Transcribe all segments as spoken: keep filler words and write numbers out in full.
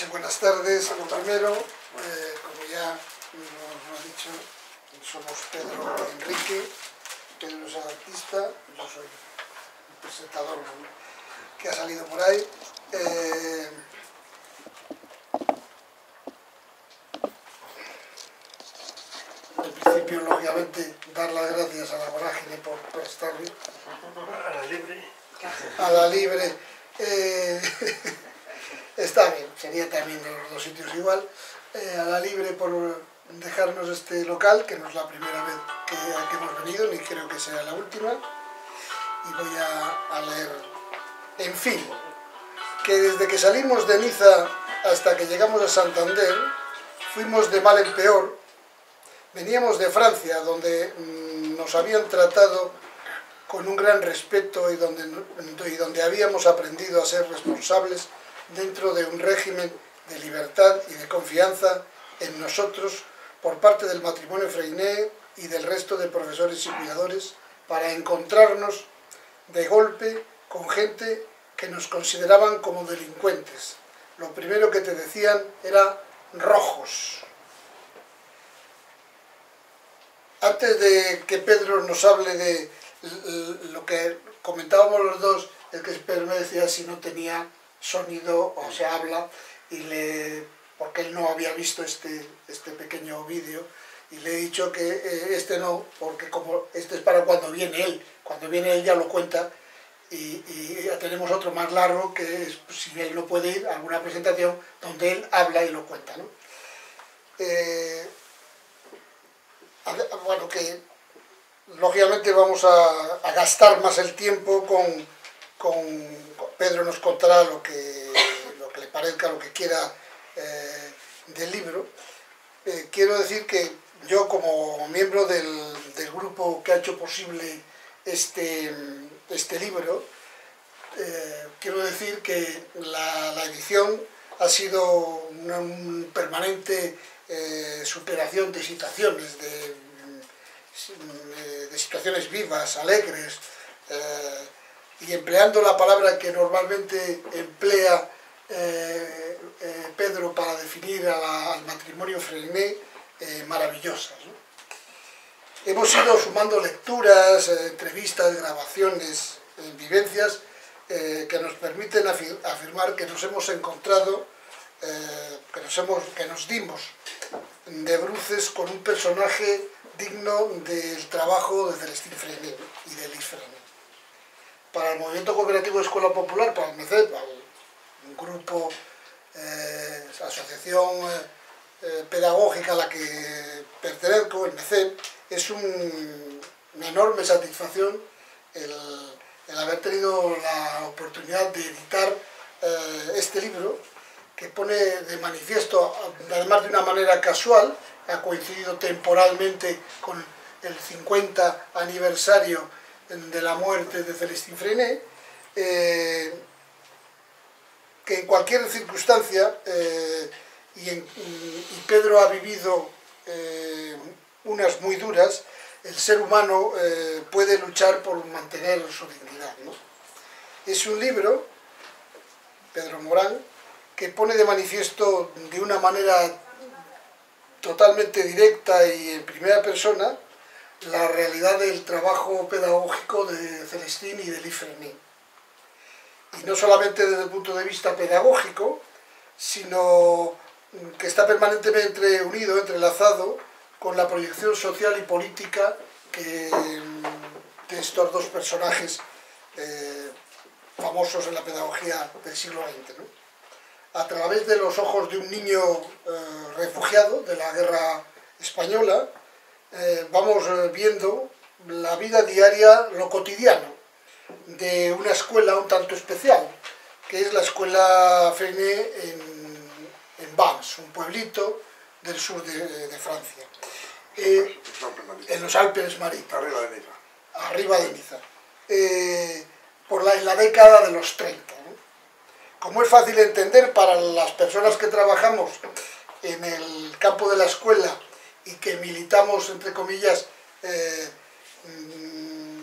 Sí, buenas tardes. Lo primero, eh, como ya nos ha dicho, somos Pedro y Enrique. Pedro es el artista, yo soy el presentador que ha salido por ahí. Eh, en principio, lógicamente, dar las gracias a la Vorágine por prestarme. A la libre. A la libre. Eh, está bien, sería también en los dos sitios igual. Eh, a la libre por dejarnos este local, que no es la primera vez que, que hemos venido, ni creo que sea la última. Y voy a, a leer. En fin, que desde que salimos de Niza hasta que llegamos a Santander, fuimos de mal en peor. Veníamos de Francia, donde mmm, nos habían tratado con un gran respeto y donde, y donde habíamos aprendido a ser responsables dentro de un régimen de libertad y de confianza en nosotros por parte del matrimonio Freinet y del resto de profesores y cuidadores, para encontrarnos de golpe con gente que nos consideraban como delincuentes. Lo primero que te decían era rojos. Antes de que Pedro nos hable de lo que comentábamos los dos, es que Pedro me decía si no tenía sonido o se habla, y le, porque él no había visto este, este pequeño vídeo, y le he dicho que eh, este no, porque como este es para cuando viene él, cuando viene él ya lo cuenta, y, y ya tenemos otro más largo que es, pues, si él no puede ir a alguna presentación donde él habla y lo cuenta, ¿no? Eh, bueno, que lógicamente vamos a, a gastar más el tiempo con, con Pedro nos contará lo que, lo que le parezca, lo que quiera eh, del libro. Eh, quiero decir que yo, como miembro del, del grupo que ha hecho posible este, este libro, eh, quiero decir que la, la edición ha sido una un permanente eh, superación de situaciones, de, de situaciones vivas, alegres, eh, y empleando la palabra que normalmente emplea eh, eh, Pedro para definir a la, al matrimonio Freinet, eh, maravillosas, ¿no? Hemos ido sumando lecturas, eh, entrevistas, grabaciones, eh, vivencias eh, que nos permiten afir afirmar que nos hemos encontrado, eh, que, nos hemos, que nos dimos de bruces con un personaje digno del trabajo de Celestín Freinet y de Elis Freinet. Para el Movimiento Cooperativo de Escuela Popular, para el M E C E P, para un grupo, eh, asociación eh, pedagógica a la que pertenezco, el M E C E P, es un, una enorme satisfacción el, el haber tenido la oportunidad de editar eh, este libro, que pone de manifiesto, además de una manera casual, ha coincidido temporalmente con el cincuenta aniversario de la muerte de Celestín Freinet, eh, que en cualquier circunstancia, eh, y, en, y Pedro ha vivido eh, unas muy duras, el ser humano eh, puede luchar por mantener su dignidad, ¿no? Es un libro, Pedro Morán, que pone de manifiesto de una manera totalmente directa y en primera persona la realidad del trabajo pedagógico de Celestín y de Elis Freinet. Y no solamente desde el punto de vista pedagógico, sino que está permanentemente unido, entrelazado con la proyección social y política que, de estos dos personajes eh, famosos en la pedagogía del siglo veinte, ¿no? A través de los ojos de un niño eh, refugiado de la guerra española, eh, vamos viendo la vida diaria, lo cotidiano, de una escuela un tanto especial, que es la escuela Freinet en, en Vans, un pueblito del sur de, de Francia, eh, en los Alpes Maritimes, Arriba de Niza. Arriba de Niza, eh, por la, en la década de los treinta, ¿no? Como es fácil entender para las personas que trabajamos en el campo de la escuela y que militamos, entre comillas, eh,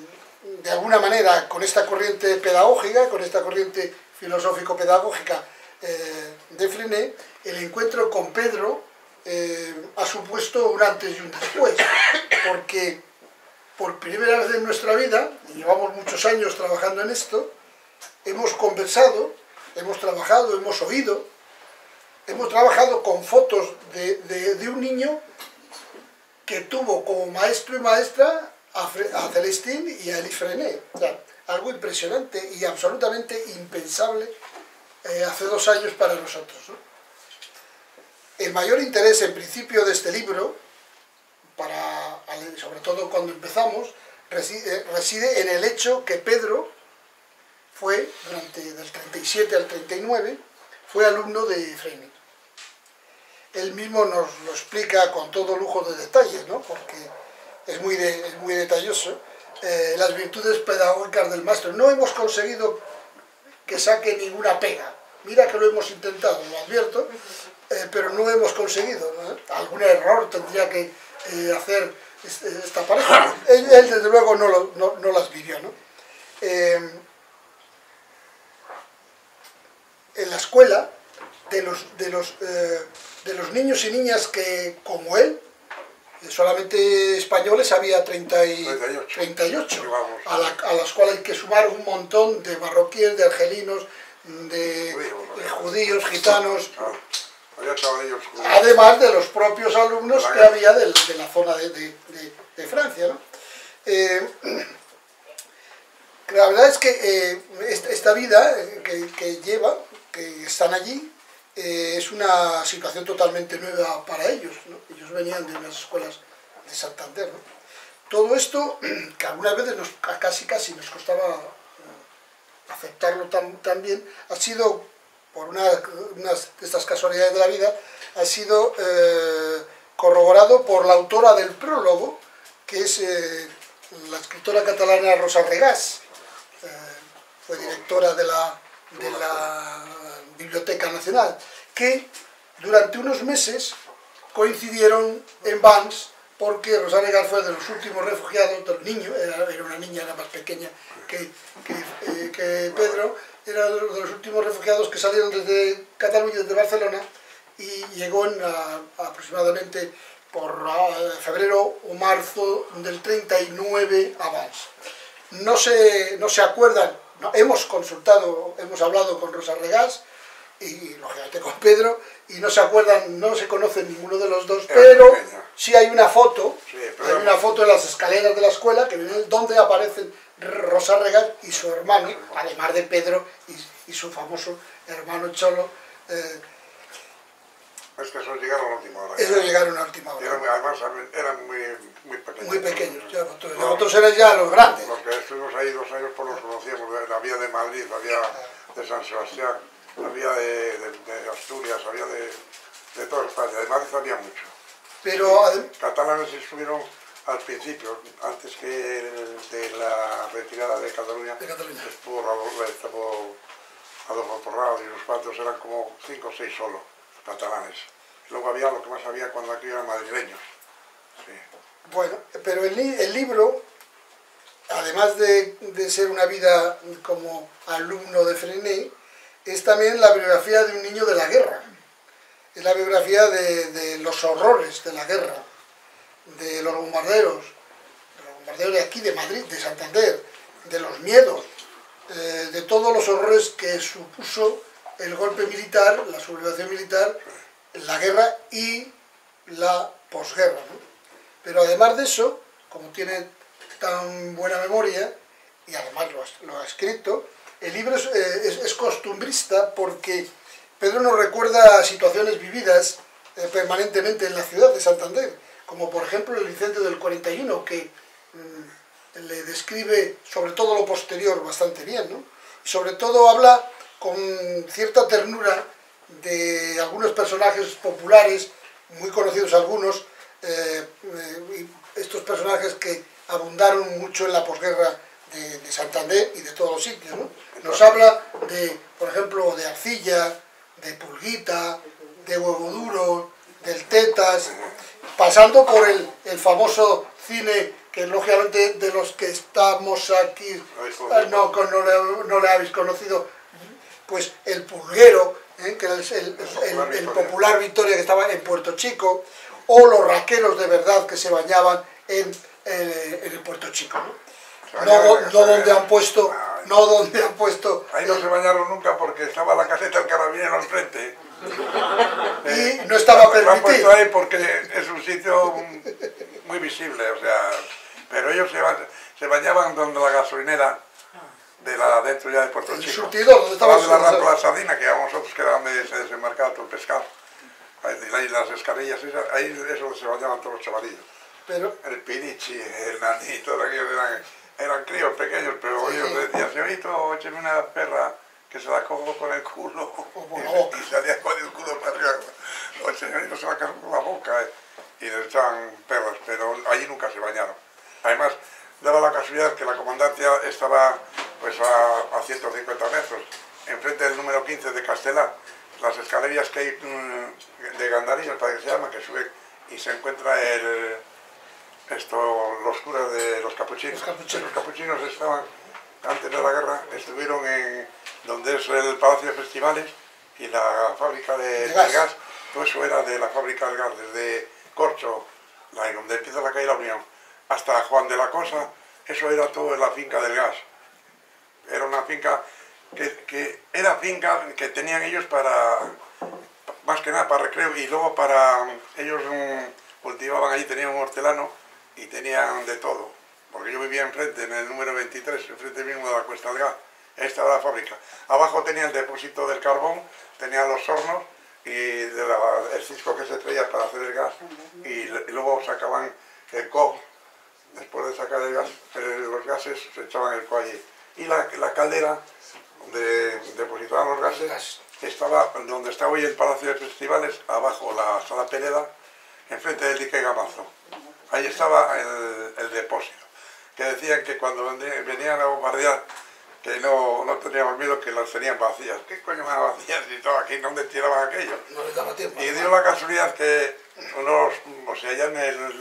de alguna manera con esta corriente pedagógica, con esta corriente filosófico-pedagógica eh, de Freinet, el encuentro con Pedro eh, ha supuesto un antes y un después, porque por primera vez en nuestra vida, y llevamos muchos años trabajando en esto, hemos conversado, hemos trabajado, hemos oído, hemos trabajado con fotos de, de, de un niño que tuvo como maestro y maestra a, a Celestín y a Elie Freinet. O sea, algo impresionante y absolutamente impensable eh, hace dos años para nosotros, ¿no? El mayor interés en principio de este libro, para, sobre todo cuando empezamos, reside, reside en el hecho que Pedro fue, durante del treinta y siete al treinta y nueve, fue alumno de Freinet. Él mismo nos lo explica con todo lujo de detalles, ¿no? Porque es muy, de, es muy detalloso, eh, las virtudes pedagógicas del maestro. No hemos conseguido que saque ninguna pega. Mira que lo hemos intentado, lo advierto, eh, pero no hemos conseguido, ¿no? Algún error tendría que eh, hacer esta pareja. Él, él desde luego, no, lo, no, no las vivió, ¿no? Eh, en la escuela, de los, de, los, eh, de los niños y niñas que, como él, solamente españoles había treinta y ocho, a, la, a las cuales hay que sumar un montón de marroquíes, de argelinos, de, de judíos, gitanos, además de los propios alumnos que había de, de la zona de, de, de, de Francia, ¿no? Eh, la verdad es que eh, esta vida que, que lleva, que están allí, eh, es una situación totalmente nueva para ellos, ¿no? Ellos venían de unas escuelas de Santander, ¿no? Todo esto, que algunas veces nos, casi casi nos costaba aceptarlo tan, tan bien, ha sido, por una, unas de estas casualidades de la vida, ha sido eh, corroborado por la autora del prólogo, que es eh, la escritora catalana Rosa Regàs. Eh, fue directora de la, de la Biblioteca Nacional, que durante unos meses coincidieron en Vannes, porque Rosa Regàs fue de los últimos refugiados, del niño, era, era una niña, era más pequeña que, que, eh, que Pedro, era de los últimos refugiados que salieron desde Cataluña, desde Barcelona, y llegó en, a, aproximadamente por a, febrero o marzo del treinta y nueve a Vannes. No se, no se acuerdan, no, hemos consultado, hemos hablado con Rosa Regàs, y lógicamente con Pedro, y no se acuerdan, no se conocen ninguno de los dos, pero sí hay una foto, sí, hay una foto en las escaleras de la escuela, que donde aparecen Rosa Regàs y su hermano, además de Pedro y, y su famoso hermano Cholo. Eh, es que esos llegaron a última hora. Esos llegaron a última hora. Eran, además eran muy, muy pequeños. Muy pequeños, ya, otros, no, otros eran ya los grandes. Los que estuvimos ahí dos años, pues los conocíamos, la vía de Madrid, la vía de San Sebastián, había de, de, de Asturias, había de, de toda España, de Madrid había mucho. Pero catalanes estuvieron al principio, antes que de la retirada de Cataluña, de Cataluña. estuvo, estuvo Adolfo Porrado y los cuantos, eran como cinco o seis solo, catalanes. Luego había lo que más había cuando aquí eran madrileños. Sí. Bueno, pero el, el libro, además de, de ser una vida como alumno de Freinet, es también la biografía de un niño de la guerra. Es la biografía de, de los horrores de la guerra, de los bombarderos, de los bombarderos de aquí, de Madrid, de Santander, de los miedos, eh, de todos los horrores que supuso el golpe militar, la sublevación militar, la guerra y la posguerra, ¿no? Pero además de eso, como tiene tan buena memoria, y además lo ha, lo ha escrito, el libro es, eh, es, es costumbrista porque Pedro nos recuerda situaciones vividas eh, permanentemente en la ciudad de Santander, como por ejemplo el incendio del cuarenta y uno, que mmm, le describe sobre todo lo posterior bastante bien, ¿no? Y sobre todo habla con cierta ternura de algunos personajes populares, muy conocidos algunos, eh, eh, estos personajes que abundaron mucho en la posguerra de, de Santander y de todos los sitios, ¿no? Nos habla de, por ejemplo, de Arcilla, de Pulguita, de Huevo Duro, del Tetas, pasando por el, el famoso cine que lógicamente de los que estamos aquí no, no, no, no le habéis conocido, pues El Pulguero, ¿eh? Que era el, el, el, el popular Victoria que estaba en Puerto Chico, o los raqueros de verdad que se bañaban en, en, en el Puerto Chico, ¿no? No, no donde han puesto, no donde han puesto. Ahí no se bañaron nunca porque estaba la caseta del carabinero al frente. Y eh, no estaba permitido. Lo han puesto ahí porque es un sitio muy visible, o sea, pero ellos se, se bañaban donde la gasolinera de la dentro ya de Puerto El Chico. surtidor, donde estaba el de la surtidor. rampa de la Sardina, que a nosotros que era donde se desembarcaba todo el pescado. Ahí las escarillas, ahí es donde se bañaban todos los chavalillos. Pero, el Pirichi, el Nanito, eran, eran críos pequeños, pero sí, ellos decían, señorito, écheme una perra que se la cojo con el culo, y, y salía con el culo para arriba, o el señorito se la cojo con la boca, eh, y les echaban perras, pero allí nunca se bañaron. Además, daba la casualidad que la comandancia estaba pues a, a ciento cincuenta metros, enfrente del número quince de Castelar, las escaleras que hay de Gandarillo, para que se llama, que sube y se encuentra el... Esto, los curas de los capuchinos. Los capuchinos. Los capuchinos estaban, antes de la guerra, estuvieron en donde es el Palacio de Festivales y la fábrica de, de, gas. de gas. Todo eso era de la fábrica de gas, desde Corcho, la, donde empieza la calle La Unión, hasta Juan de la Cosa, eso era todo en la finca del gas. Era una finca que, que era finca que tenían ellos para, más que nada para recreo, y luego para, ellos um, cultivaban allí, tenían un hortelano, y tenían de todo, porque yo vivía enfrente, en el número veintitrés, enfrente mismo de la Cuesta del Gas. Esta era la fábrica. Abajo tenía el depósito del carbón, tenía los hornos y de la, el cisco que se traía para hacer el gas, y, y luego sacaban el co. Después de sacar el gas, los gases, se echaban el co allí. Y la, la caldera donde depositaban los gases estaba donde está hoy el Palacio de Festivales, abajo la Sala Pereda, enfrente del dique Gamazo. Ahí estaba el, el depósito, que decían que cuando venían a bombardear, que no, no teníamos miedo, que las tenían vacías. ¿Qué coño más vacías y todo aquí? ¿Dónde tiraban aquello? No les daba tiempo. Y dio la casualidad que unos, o sea, ya en el,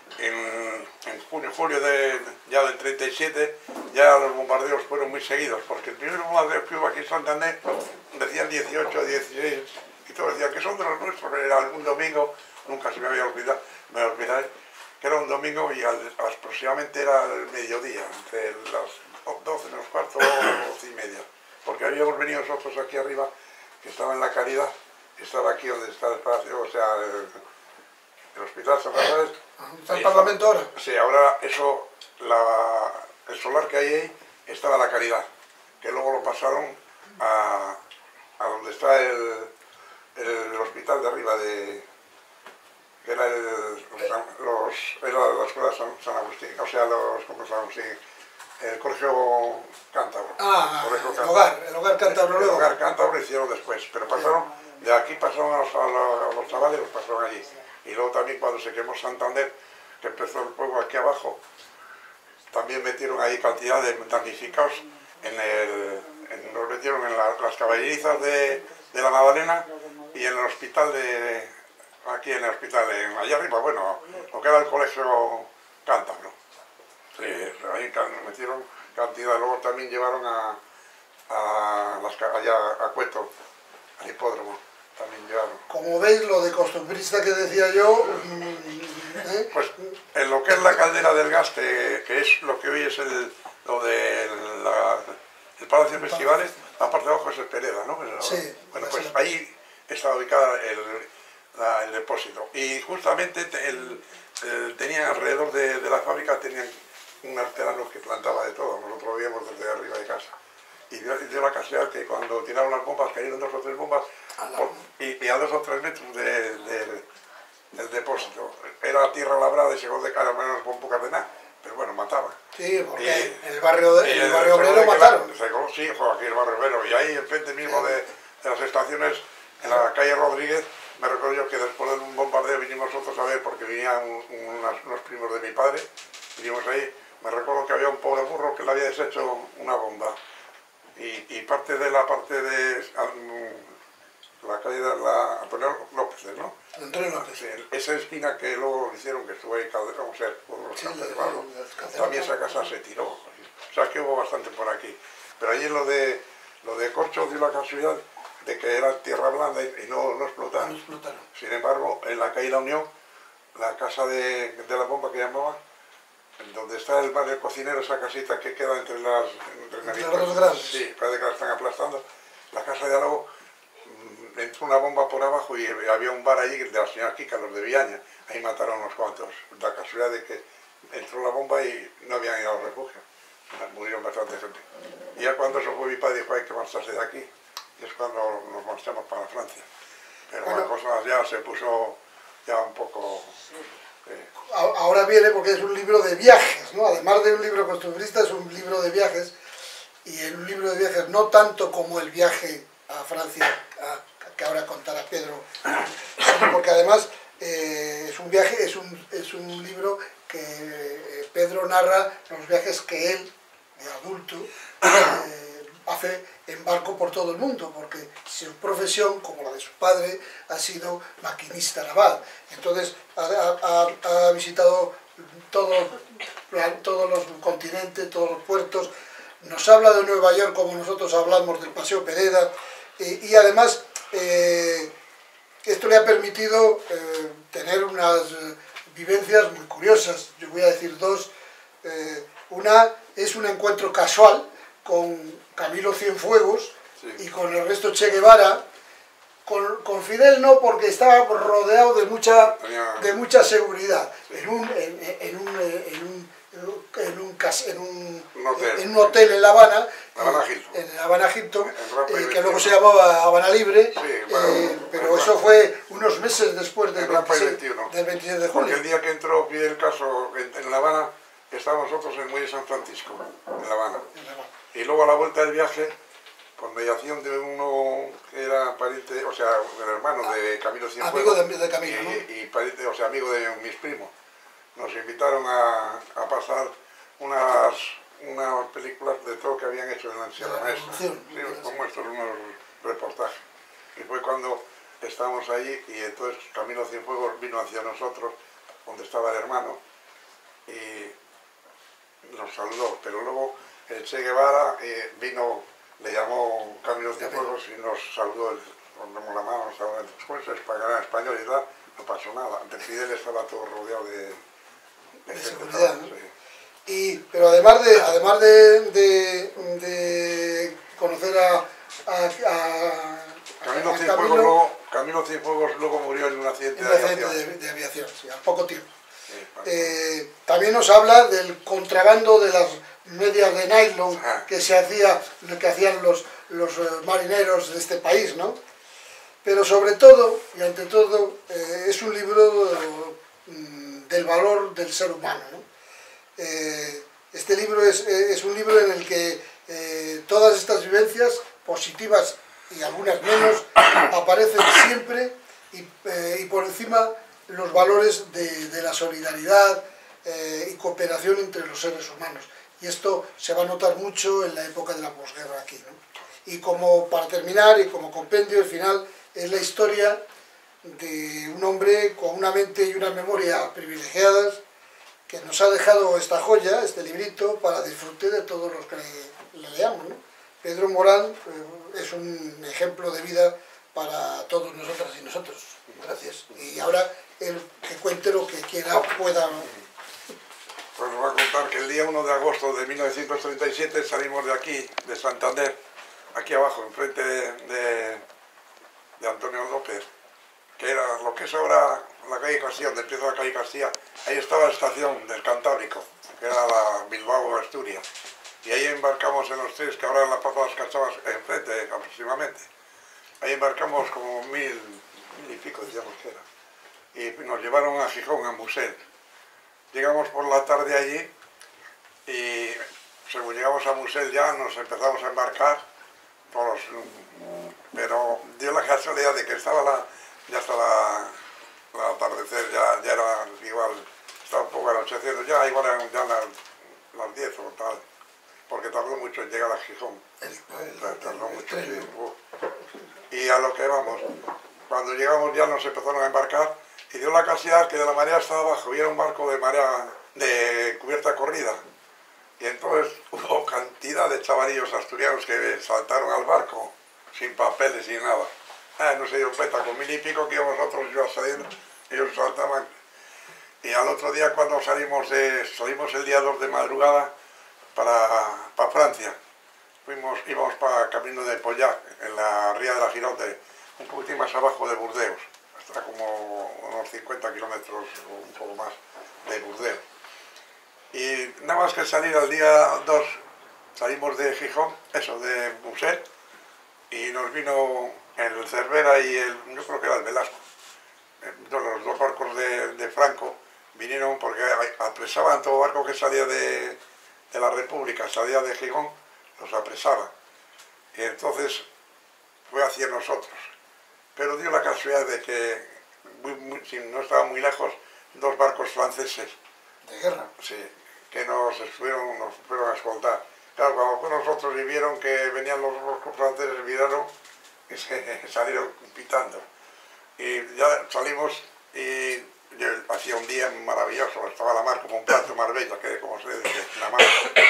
en, en junio, julio de, ya del treinta y siete, ya los bombardeos fueron muy seguidos, porque el primer bombardeo que hubo aquí en Santander decían dieciocho, dieciséis, y todos decían que son de los nuestros, era un domingo, nunca se me había olvidado, me olvidaré, que era un domingo y al, aproximadamente era el mediodía, entre las doce menos cuarto o doce y media, porque habíamos venido nosotros aquí arriba, que estaba en la Caridad, que estaba aquí donde está el palacio, o sea, el, el Hospital San Rafael. ¿Está el Parlamento ahora? Sí, ahora eso, la, el solar que hay ahí, estaba la Caridad, que luego lo pasaron a, a donde está el, el, el hospital de arriba de... que era el, los, era la escuela San, San Agustín, o sea, los, ¿cómo San Agustín? El colegio cántabro. Ah, colegio el, cántabro. Hogar, el hogar cántabro. El, el hogar cántabro lo hicieron después, pero pasaron, de aquí pasaron a los, a los, a los chavales, los pasaron allí. Y luego también cuando se quemó Santander, que empezó el fuego aquí abajo, también metieron ahí cantidad de damnificados, en el, en, los metieron en la, las caballerizas de, de la Magdalena y en el hospital de... aquí en el hospital, en, allá arriba, bueno, lo que era el colegio cántabro. Sí, ahí metieron cantidad, luego también llevaron a, a las, allá a Cueto, al hipódromo, también llevaron. Como veis, lo de costumbrista que decía yo... ¿eh? Pues en lo que es la caldera del gas, que, que es lo que hoy es el, lo de la, el Palacio de Festivales, la parte de abajo es el Pereda, ¿no? Pero, sí. Bueno, pues ahí está ubicada el... La, el depósito, y justamente el, el, tenían alrededor de, de la fábrica, tenían un hortelano que plantaba de todo, nosotros lo veíamos desde arriba de casa, y dio, dio la casualidad que cuando tiraron las bombas, cayeron dos o tres bombas, por, y, y a dos o tres metros de, de, del depósito, era tierra labrada y se de cara menos con poca de nada, pero bueno, mataba. Sí, porque y, en el barrio, de, el el barrio obrero mataron. Se coló, sí, aquí el barrio obrero, y ahí enfrente mismo de, de las estaciones, en la calle Rodríguez, me recuerdo yo que después de un bombardeo vinimos nosotros a ver, porque venían un, unas, unos primos de mi padre, vinimos ahí, me recuerdo que había un pobre burro que le había deshecho una bomba, y, y parte de la parte de um, la calle de la Antonio López, ¿no? Antonio López. Sí, esa esquina que luego hicieron, que estuvo ahí Calderón, o sea, por los sí, la, también esa casa se tiró, o sea que hubo bastante por aquí, pero allí lo de, lo de Corcho dio la casualidad de que era tierra blanda y, y no, no explotaron. No explotaron. Sin embargo, en la calle La Unión, la casa de, de la bomba que llamaban, donde está el bar del cocinero, esa casita que queda entre las... Entre, entre las dos grandes. Sí, parece que la están aplastando. La casa de al lado, entró una bomba por abajo y había un bar allí de la señora Kika, los de Villaña. Ahí mataron unos cuantos. La casualidad de que entró la bomba y no habían ido al refugio. Murieron bastante gente. Y ya cuando eso fue mi padre dijo, hay que marcharse de aquí. Y es cuando nos marchamos para Francia. Pero bueno, la cosa ya se puso ya un poco... Eh. Ahora viene porque es un libro de viajes, ¿no? Además de un libro costumbrista, es un libro de viajes. Y en un libro de viajes no tanto como el viaje a Francia, a, que ahora contará Pedro, sino porque además eh, es un viaje, es un, es un libro que eh, Pedro narra los viajes que él, de adulto, eh, hace en barco por todo el mundo, porque su profesión, como la de su padre, ha sido maquinista naval. Entonces ha, ha, ha visitado todo, todos los continentes, todos los puertos. Nos habla de Nueva York como nosotros hablamos del Paseo Pereda, eh, y además eh, esto le ha permitido eh, tener unas eh, vivencias muy curiosas. Yo voy a decir dos. Eh, una es un encuentro casual con Camilo Cienfuegos, sí, y con Ernesto Che Guevara. Con, con Fidel no, porque estaba rodeado de mucha, de mucha seguridad, sí, en un, en, en un, en un En un, en, un, un hotel. en un hotel en La Habana, Habana en, en Habana Hilton, eh, que luego se llamó llamaba Habana Libre, sí, bueno, eh, pero eso fue unos meses después del veintiséis, del veintisiete de julio. Porque el día que entró Fidel Castro en, en La Habana, estábamos nosotros en el muelle San Francisco, en La Habana. En La Habana. Y luego a la vuelta del viaje, por mediación de uno que era pariente, o sea, el hermano de Camilo Cienfuegos, amigo de, de Camilo, y, ¿no? y pariente, o sea, amigo de mis primos, nos invitaron a, a pasar unas, unas películas de todo que habían hecho en la Sierra Maestra, sí, como estos, unos reportajes. Y fue cuando estábamos allí y entonces Camilo Cienfuegos vino hacia nosotros, donde estaba el hermano, y nos saludó. Pero luego el Che Guevara eh, vino, le llamó Camilo Cienfuegos y nos saludó, nos dimos la mano, nos saludó después, en español y tal, no pasó nada. Ante Fidel estaba todo rodeado de... de, de seguridad, ¿no? Sí. Y, pero además de, además de, de, de conocer a, a, a, Camilo, a Cienfuegos Camilo, luego, Camilo Cienfuegos luego murió en un accidente, en un accidente de aviación, de, de aviación sí, al poco tiempo. Sí, eh, también nos habla del contrabando de las medias de nylon ah. que se hacía, que hacían los, los marineros de este país, ¿no? Pero sobre todo, y ante todo, eh, es un libro de, del valor del ser humano, ¿no? Eh, este libro es, es un libro en el que eh, todas estas vivencias, positivas y algunas menos, aparecen siempre y, eh, y por encima los valores de, de la solidaridad eh, y cooperación entre los seres humanos. Y esto se va a notar mucho en la época de la posguerra aquí, ¿no? Y como para terminar, y como compendio, el final es la historia de un hombre con una mente y una memoria privilegiadas, que nos ha dejado esta joya, este librito, para disfrute de todos los que le, le leamos, ¿no? Pedro Morán eh, es un ejemplo de vida para todos nosotras y nosotros. Gracias. Y ahora el que cuente lo que quiera, pueda. Pues os voy a contar que el día uno de agosto de mil novecientos treinta y siete salimos de aquí, de Santander, aquí abajo, enfrente de, de, de Antonio López, que era lo que es ahora la calle Castilla, donde empieza la calle Castilla. Ahí estaba la estación del Cantábrico, que era la Bilbao Asturias. Y ahí embarcamos en los tres, que ahora en la Plaza de las Cachavas, enfrente aproximadamente. Ahí embarcamos como mil, mil y pico, decíamos que era. Y nos llevaron a Gijón, a Musel. Llegamos por la tarde allí y según llegamos a Musel ya nos empezamos a embarcar, todos, pero dio la casualidad de que estaba la, ya estaba el atardecer, ya, ya era igual, estaba un poco anocheciendo, ya igual eran ya las, las diez o tal, porque tardó mucho en llegar a Gijón, tardó mucho, sí. Y a lo que vamos, cuando llegamos ya nos empezaron a embarcar y dio la casualidad que de la marea estaba abajo y era un barco de marea, de cubierta corrida, y entonces hubo cantidad de chavalillos asturianos que saltaron al barco, sin papeles, sin nada. Ah, no se dieron cuenta, con mil y pico que íbamos nosotros, yo saliendo, ellos saltaban. Y al otro día cuando salimos de, salimos el día dos de madrugada para, para Francia, fuimos, íbamos para camino de Pollac, en la ría de la Gironde, un poquitín más abajo de Burdeos, hasta como unos cincuenta kilómetros o un poco más de Burdeos. Y nada más que salir al día dos, salimos de Gijón, eso, de Muset, y nos vino el Cervera y el, yo creo que era el Velasco, los dos barcos de, de Franco, vinieron porque apresaban todo barco que salía de, de la República, salía de Gijón, los apresaban. Y entonces fue hacia nosotros. Pero dio la casualidad de que, muy, muy, si no estaba muy lejos, dos barcos franceses. ¿De guerra? Sí, que nos fueron, nos fueron a escoltar. Claro, cuando fue nosotros y vieron que venían los barcos franceses, miraron y se salieron pitando. Y ya salimos y yo, hacía un día maravilloso, estaba la mar como un plato marbella, que como se dice, la mar.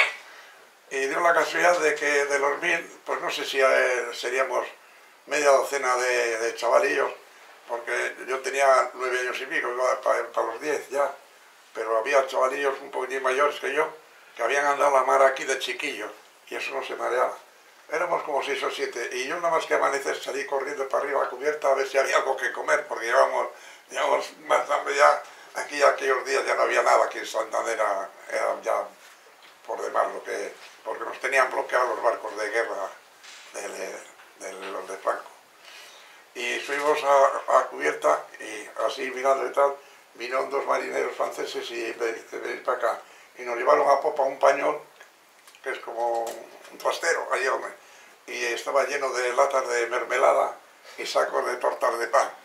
Y dio la casualidad de que de los mil, pues no sé si eh, seríamos media docena de, de chavalillos, porque yo tenía nueve años y pico, iba para, para los diez ya, pero había chavalillos un poquitín mayores que yo, que habían andado la mar aquí de chiquillos, y eso no se mareaba. Éramos como seis o siete, y yo nada más que amanecer salí corriendo para arriba a cubierta a ver si había algo que comer, porque llevábamos, llevábamos más hambre ya, aquí aquellos días ya no había nada, aquí en Santander era, era ya por demás lo que, porque nos tenían bloqueados los barcos de guerra de, de, de los de Franco. Y fuimos a, a cubierta, y así mirando y tal, vinieron dos marineros franceses y me dice, venid para acá, y nos llevaron a popa un pañol, que es como un trastero, allí donde, y estaba lleno de latas de mermelada y sacos de tortas de pan.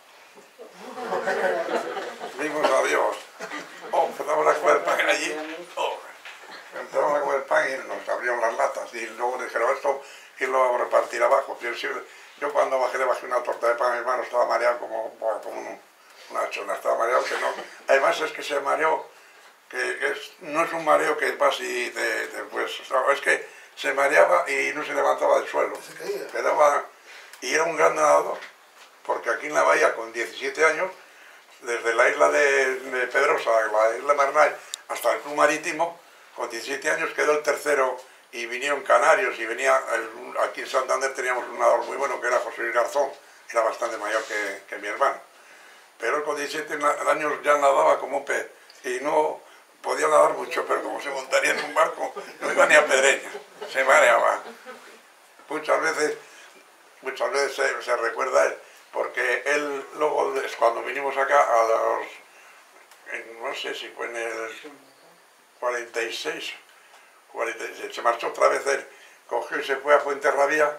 Vimos a Dios. Oh, empezamos a comer pan allí. Oh, empezamos a comer pan y nos abrieron las latas y luego dijeron esto y lo repartir abajo. Yo, yo cuando bajé le bajé una torta de pan a mi hermano, estaba mareado como, como un, una chona, estaba mareado que no. Además es que se mareó, que es, no es un mareo que va así de, de pues, no, es que se mareaba y no se levantaba del suelo. Quedaba, y era un gran nadador, porque aquí en la bahía con diecisiete años, desde la isla de, de Pedrosa, la isla Marnay, hasta el club marítimo, con diecisiete años quedó el tercero y vinieron canarios y venía, el, aquí en Santander teníamos un nadador muy bueno que era José Luis Garzón, era bastante mayor que, que mi hermano. Pero él con diecisiete años ya nadaba como un pez y no podía nadar mucho, pero como se montaría en un barco, no iba ni a Pedreña, se mareaba. Muchas veces, muchas veces se, se recuerda él, porque él luego, cuando vinimos acá, a los, en, no sé si fue en el cuarenta y seis, cuarenta y seis, se marchó otra vez él, cogió y se fue a Fuenterrabía,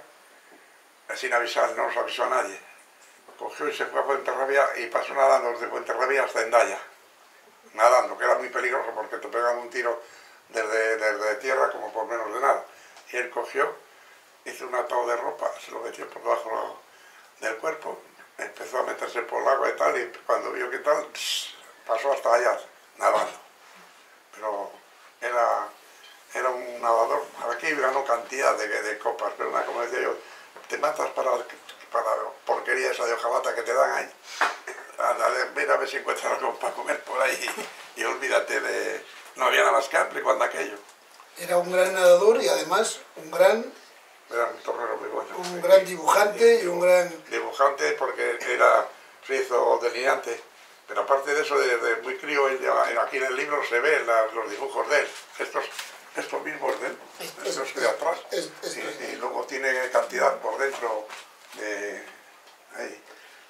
sin avisar, no nos avisó a nadie. Cogió y se fue a Fuenterrabía y pasó nadando desde Fuenterrabía hasta Endaya. Nadando, que era muy peligroso porque te pegan un tiro desde, desde tierra como por menos de nada. Y él cogió, hizo un atado de ropa, se lo metió por debajo del cuerpo, empezó a meterse por el agua y tal, y cuando vio que tal, pasó hasta allá, nadando. Pero era, era un nadador, aquí ganó cantidad de, de copas, pero una, como decía yo, te matas para, para porquería esa de hojalata que te dan ahí. Mira a ver si encuentras algo para comer por ahí y, y olvídate de... No había nada más que hambre cuando aquello. Era un gran nadador y además un gran... Era un tornero muy bueno. Un sí. gran dibujante y, y un gran... Dibujante porque era, se hizo delineante, pero aparte de eso, de, de muy crío, aquí en el libro se ven las, los dibujos de él, estos, estos mismos de él, es, estos es, de atrás, es, es, y, es, y luego tiene cantidad por dentro de... ahí.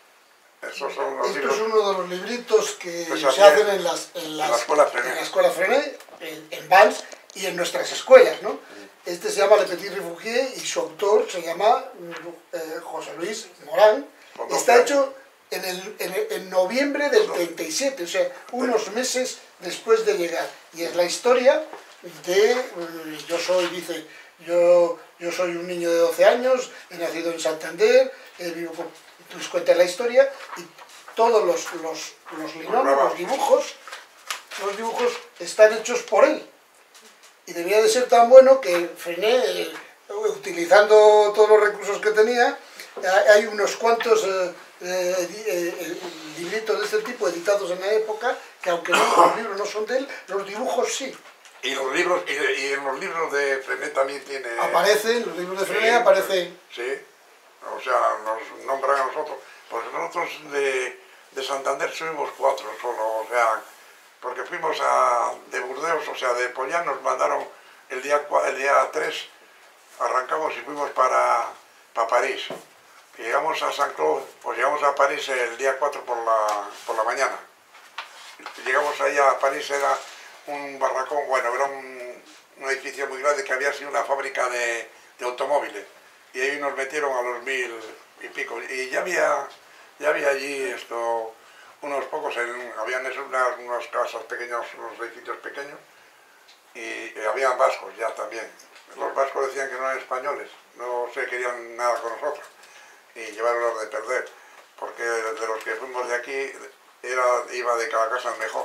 Esos son los Esto libros. es uno de los libritos que pues se hacen en, las, en, las, en la escuela Frené, en, la escuela Frené, en, en Valls y en nuestras escuelas, ¿no? Este se llama Le Petit Réfugié y su autor se llama eh, José Luis Morán. Está hecho en, el, en, el, en noviembre del treinta y siete, o sea, unos meses después de llegar. Y es la historia de, yo soy, dice, yo, yo soy un niño de doce años, he nacido en Santander, eh, vivo con... Entonces cuenta la historia y todos los, los, los linones, los dibujos, los dibujos están hechos por él. Y debía de ser tan bueno que Frené, eh, utilizando todos los recursos que tenía, hay unos cuantos eh, eh, eh, libritos de este tipo editados en la época, que aunque no, los libros no son de él, los dibujos sí. Y los libros, y, y en los libros de Frené también tiene... Aparecen, los libros de Frené sí, aparecen... Sí, o sea, nos nombran a nosotros, porque nosotros de, de Santander subimos cuatro solo, o sea, porque fuimos a, de Burdeos, o sea, de Pollán nos mandaron el día, el día tres, arrancamos y fuimos para, para París. Y llegamos a Saint-Cloud, pues llegamos a París el día cuatro por la, por la mañana. Llegamos ahí a París, era un barracón, bueno, era un, un edificio muy grande que había sido una fábrica de, de automóviles. Y ahí nos metieron a los mil y pico. Y ya había, ya había allí esto, unos pocos, en, habían unas, unas casas pequeñas, unos edificios pequeños, y, y habían vascos ya también. Los vascos decían que no eran españoles, no se querían nada con nosotros, y llevaron los de perder, porque de los que fuimos de aquí, era, iba de cada casa el mejor.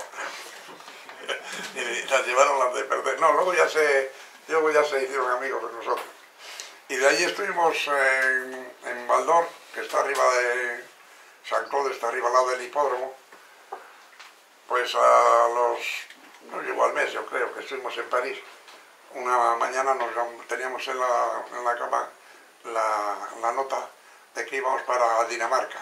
Y las llevaron las de perder. No, luego ya se, luego ya se hicieron amigos de nosotros. Y de allí estuvimos en, en Val-d'Or, que está arriba de Saint-Cloud, está arriba al lado del hipódromo. Pues a los, no llegó al mes, yo creo, que estuvimos en París. Una mañana nos teníamos en la, en la cama la, la nota de que íbamos para Dinamarca.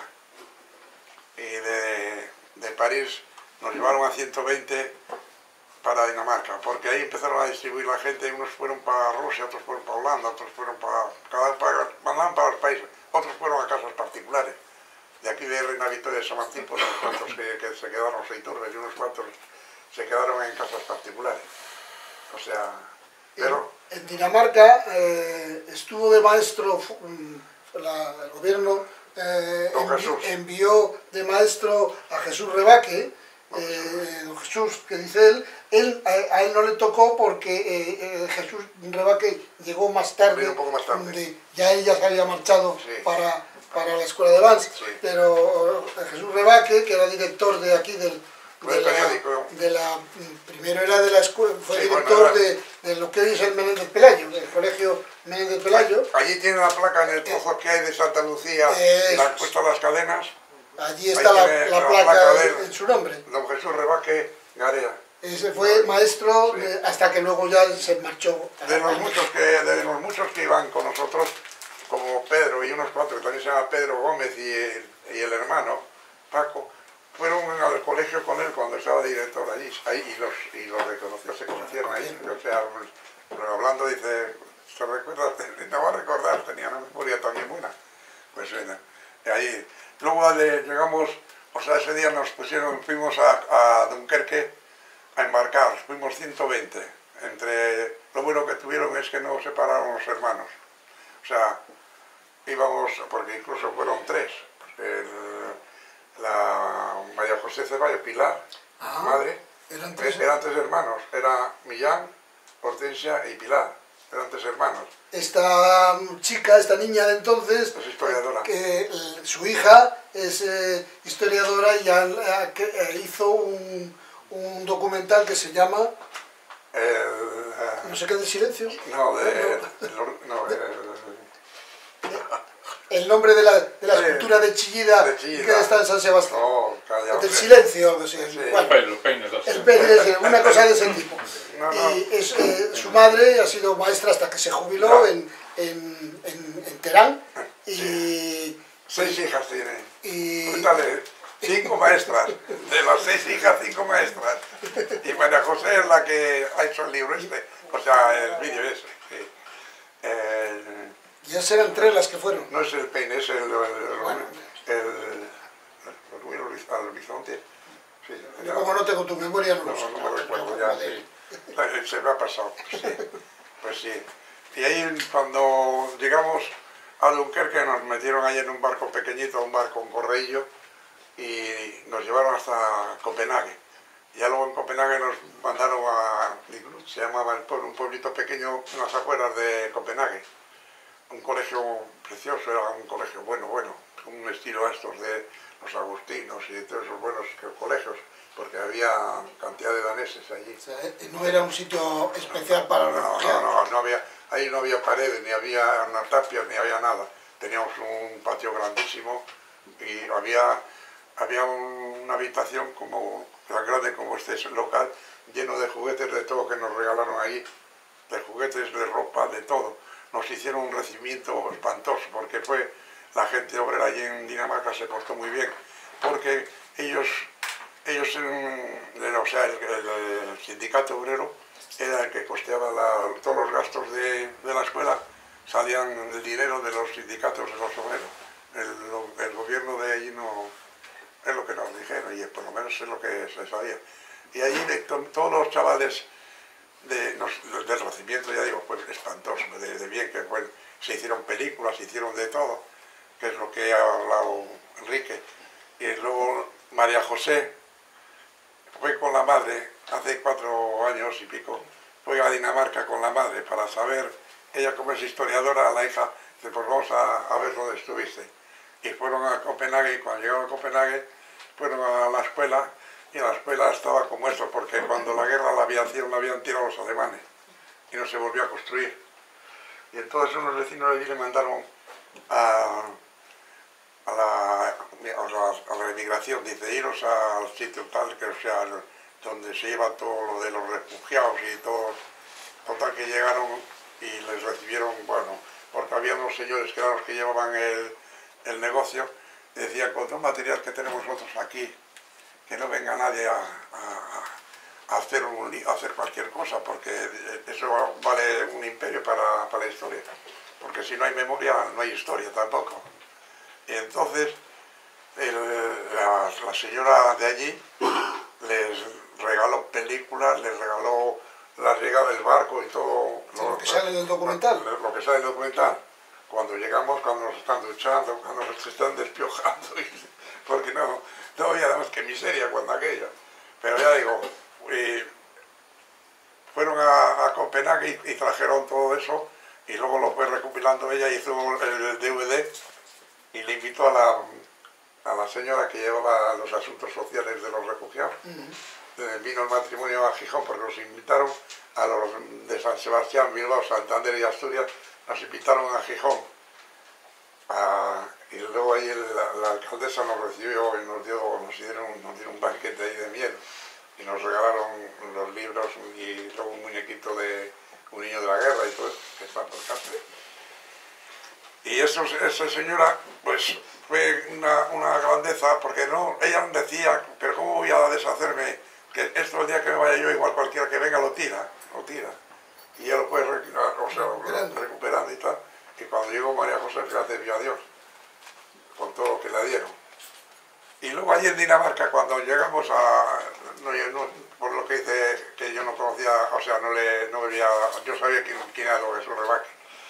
Y de, de París nos llevaron a ciento veinte para Dinamarca, porque ahí empezaron a distribuir la gente, unos fueron para Rusia, otros fueron para Holanda, otros fueron para... cada para, mandaban para los países, otros fueron a casas particulares. De aquí de Reina Victoria de San Martín, pues unos cuantos que, que se quedaron seis turbes y unos cuantos se quedaron en casas particulares. O sea, pero... En, en Dinamarca eh, estuvo de maestro, la, el gobierno eh, envi, envió de maestro a Jesús Rebaque, eh, don Jesús, que dice él, él a, a él no le tocó porque eh, eh, Jesús Rebaque llegó más tarde, un poco más tarde. De, ya él ya se había marchado sí. para, para la escuela de Vans, sí. Pero eh, Jesús Rebaque, que era director de aquí del... De la, de la, primero era de la escuela, fue sí, director bueno, de, de lo que hoy es el Menéndez Pelayo, del colegio Menéndez Pelayo. Allí tiene la placa en el pozo eh, que hay de Santa Lucía, eh, la han puesto las cadenas. Allí está la, la, la placa, placa de él, en su nombre. Don Jesús Rebaque Garea. Ese fue maestro sí. de, hasta que luego ya se marchó. De los, muchos que, de los muchos que iban con nosotros, como Pedro y unos cuatro, que también se llama Pedro Gómez y el, y el hermano, Paco, fueron al colegio con él cuando estaba director allí, ahí y los, y los reconoció, se conocieron ahí. O sea, pues, hablando dice, ¿se recuerda? No va a recordar, tenía una memoria también buena. Pues bueno, ahí. Luego le llegamos, o sea, ese día nos pusieron, fuimos a, a Dunkerque a embarcar, fuimos ciento veinte. Entre, lo bueno que tuvieron es que no separaron los hermanos. O sea, íbamos, porque incluso fueron tres. El, la María José Ceballos Pilar, ah, madre, eran tres, eran tres hermanos, era Millán, Hortensia y Pilar, eran tres hermanos. Esta chica, esta niña de entonces, es historiadora. Que, que su hija es eh, historiadora y ya, eh, que, eh, hizo un, un documental que se llama... El, uh, no sé qué, de silencio. No, de... no, no, de, el nombre de la, de la escultura de Chillida, de Chillida, que está en San Sebastián. Oh, callado, del silencio, algo así. Sí. Bueno, el peine, el peine, una cosa de ese tipo. No, no. Y es, eh, su madre ha sido maestra hasta que se jubiló no. en, en, en, en Terán. Y, sí. Seis hijas tiene. Y, Cuéntale, cinco maestras. De las seis hijas, cinco maestras. Y María José es la que ha hecho el libro este. O sea, el vídeo ese. Sí. El, ya serán tres las que fueron. No es el peine, es el... el, el, bueno. el, el, el, el horizonte. Sí, yo como no tengo tu memoria, no, no, lo sé. No, no me recuerdo ya, sí. Se me ha pasado, pues sí. Pues sí. Y ahí cuando llegamos a Dunkerque nos metieron ahí en un barco pequeñito, un barco, un correillo, y nos llevaron hasta Copenhague. Y ya luego en Copenhague nos mandaron a... se llamaba el pueblo, un pueblito pequeño en las afueras de Copenhague. Un colegio precioso, era un colegio bueno, bueno, un estilo estos de los agustinos y de todos esos buenos colegios, porque había cantidad de daneses allí. O sea, no era un sitio especial para los no, refugiados. No, no, no había, ahí no había paredes, ni había tapias, ni había nada. teníamos un patio grandísimo y había, había un, una habitación como tan grande como este local, lleno de juguetes de todo que nos regalaron allí, de juguetes, de ropa, de todo. Nos hicieron un recibimiento espantoso porque fue la gente obrera allí en Dinamarca, se portó muy bien, porque ellos, ellos o sea, el, el, el sindicato obrero era el que costeaba la, todos los gastos de, de la escuela, salían el dinero de los sindicatos de los obreros. El, el gobierno de allí no, es lo que nos dijeron y por lo menos es lo que se sabía. Y allí de, todos los chavales de, nos, del recibimiento, ya digo, pues espantoso, de, de bien que fue, se hicieron películas, se hicieron de todo, que es lo que ha hablado Enrique. Y luego María José fue con la madre, hace cuatro años y pico, fue a Dinamarca con la madre para saber, ella como es historiadora, la hija, dice, pues vamos a, a ver dónde estuviste. Y fueron a Copenhague, y cuando llegaron a Copenhague, fueron a la escuela, y la escuela estaba como esto, porque cuando la guerra la aviación la habían tirado los alemanes, y no se volvió a construir. Y entonces unos vecinos de allí le mandaron a, a, la, a, la, a la emigración, dice, iros al sitio tal, que o sea, donde se lleva todo lo de los refugiados y todo. Total que llegaron y les recibieron, bueno, porque había unos señores que eran los que llevaban el, el negocio, y decían, con todo el material que tenemos nosotros aquí, que no venga nadie a, a, a, hacer un, a hacer cualquier cosa, porque eso vale un imperio para, para la historia, porque si no hay memoria no hay historia tampoco. Y entonces el, la, la señora de allí les regaló películas, les regaló la llegada del barco y todo. Sí, lo, lo que sale del documental. Lo, lo que sale del documental. Cuando llegamos, cuando nos están duchando, cuando nos están despiojando, porque no, no había nada más que miseria cuando aquello. Pero ya digo, y fueron a, a Copenhague y, y trajeron todo eso, y luego lo fue recopilando ella, hizo el, el D V D y le invitó a la, a la señora que llevaba los asuntos sociales de los refugiados. Uh-huh. Vino el matrimonio a Gijón porque los invitaron a los de San Sebastián, Bilbao, Santander y Asturias, nos invitaron a Gijón. A, y luego ahí el, la, la alcaldesa nos recibió y nos dio, nos dieron, nos dieron un banquete ahí de miel y nos regalaron los libros y luego un muñequito de un niño de la guerra y todo eso, que está por casa. Y eso, esa señora, pues fue una, una grandeza, porque no, ella decía, pero ¿cómo voy a deshacerme? Que esto el día que me vaya yo, igual cualquiera que venga lo tira, lo tira. Y ella lo puede o sea, recuperando. recuperando y tal. Y cuando llegó María José, fíjate, vio a Dios, con todo lo que le dieron. Y luego allí en Dinamarca, cuando llegamos a, no, no, por lo que dice que yo no conocía, o sea, no le, no veía, yo sabía quién, quién era lo que es un rebaque.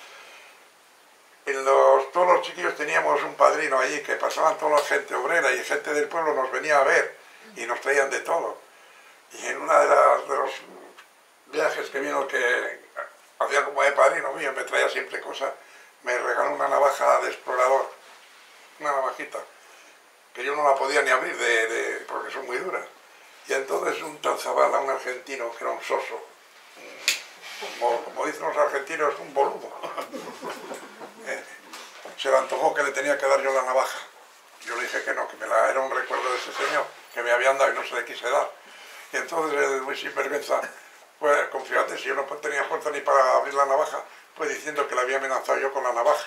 En los, todos los chiquillos teníamos un padrino allí, que pasaban toda la gente obrera y gente del pueblo nos venía a ver y nos traían de todo. Y en una de, las, de los viajes que vino, que hacía como de padrino mío, me traía siempre cosas, me regaló una navaja de explorador, una navajita, que yo no la podía ni abrir de, de, porque son muy duras. Y entonces un tal Zavala, un argentino, que era un soso, como, como dicen los argentinos, un boludo, eh, se le antojó que le tenía que dar yo la navaja. Yo le dije que no, que me la, era un recuerdo de ese señor, que me habían dado y no se le quise dar. Y entonces él, muy sinvergüenza, pues confíate, si yo no tenía fuerza ni para abrir la navaja, pues diciendo que le había amenazado yo con la navaja.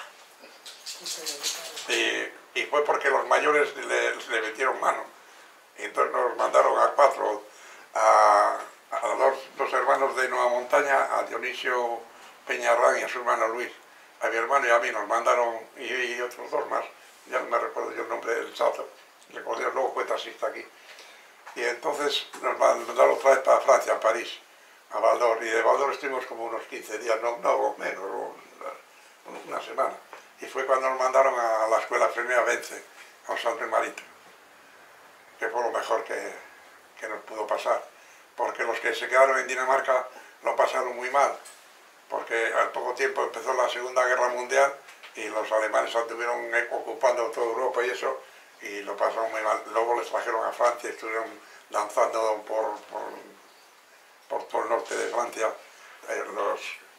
Y, y fue porque los mayores le, le metieron mano. Y entonces nos mandaron a cuatro, a, a los dos hermanos de Nueva Montaña, a Dionisio Peñarrán y a su hermano Luis. A mi hermano y a mí nos mandaron, y, y otros dos más, ya no me recuerdo yo el nombre del chato, recordé, luego fue taxista aquí. Y entonces nos mandaron otra vez para Francia, a París, a Val d'Or, y de Val d'Or estuvimos como unos quince días, no, no menos, una semana. Y fue cuando nos mandaron a la escuela Fermina Vence, a San Marito, que fue lo mejor que, que nos pudo pasar, porque los que se quedaron en Dinamarca lo pasaron muy mal, porque al poco tiempo empezó la Segunda Guerra Mundial y los alemanes estuvieron ocupando toda Europa y eso, y lo pasaron muy mal. Luego les trajeron a Francia y estuvieron danzando por, por, por todo el norte de Francia, eh, los,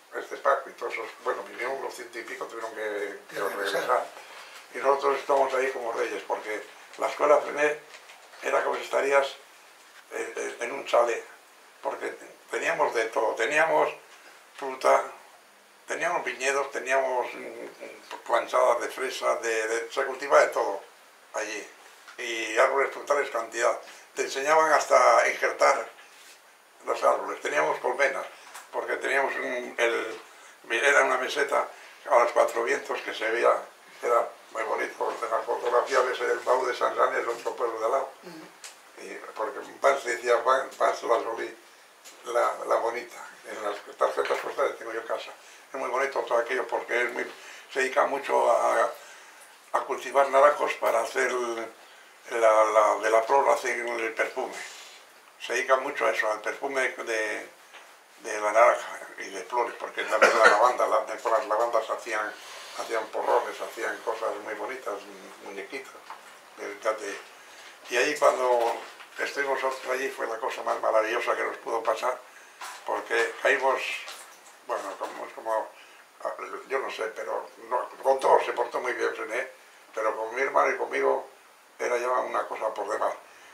este Paco y todos esos, bueno, vinieron los ciento y pico, tuvieron que, que regresar. Y nosotros estábamos ahí como reyes, porque la escuela Frené era como si estarías en, en un chalet, porque teníamos de todo, teníamos fruta, teníamos viñedos, teníamos planchadas de fresas, de, de, se cultivaba de todo allí, y árboles frutales cantidad. Te enseñaban hasta injertar los árboles, teníamos colmenas, porque teníamos un, el, era una meseta a los cuatro vientos que se veía, era muy bonito. En la fotografía ves el Pau de San Jan, el otro pueblo de al lado, uh-huh. Y porque Paz decía, Paz la Solí, la, la bonita, en las tarjetas postales tengo yo casa. Es muy bonito todo aquello porque es muy, se dedica mucho a, a cultivar naranjos para hacer la, la, de la flor hacen el perfume. Se dedica mucho a eso, al perfume de, de la naranja y de flores, porque también la lavanda, la, con las lavandas hacían, hacían porrones, hacían cosas muy bonitas, muñequitos. Y ahí cuando estuvimos nosotros allí fue la cosa más maravillosa que nos pudo pasar, porque caímos, bueno, como, como yo no sé, pero no, con todos se portó muy bien Frené, pero con mi hermano y conmigo era ya una cosa por demás.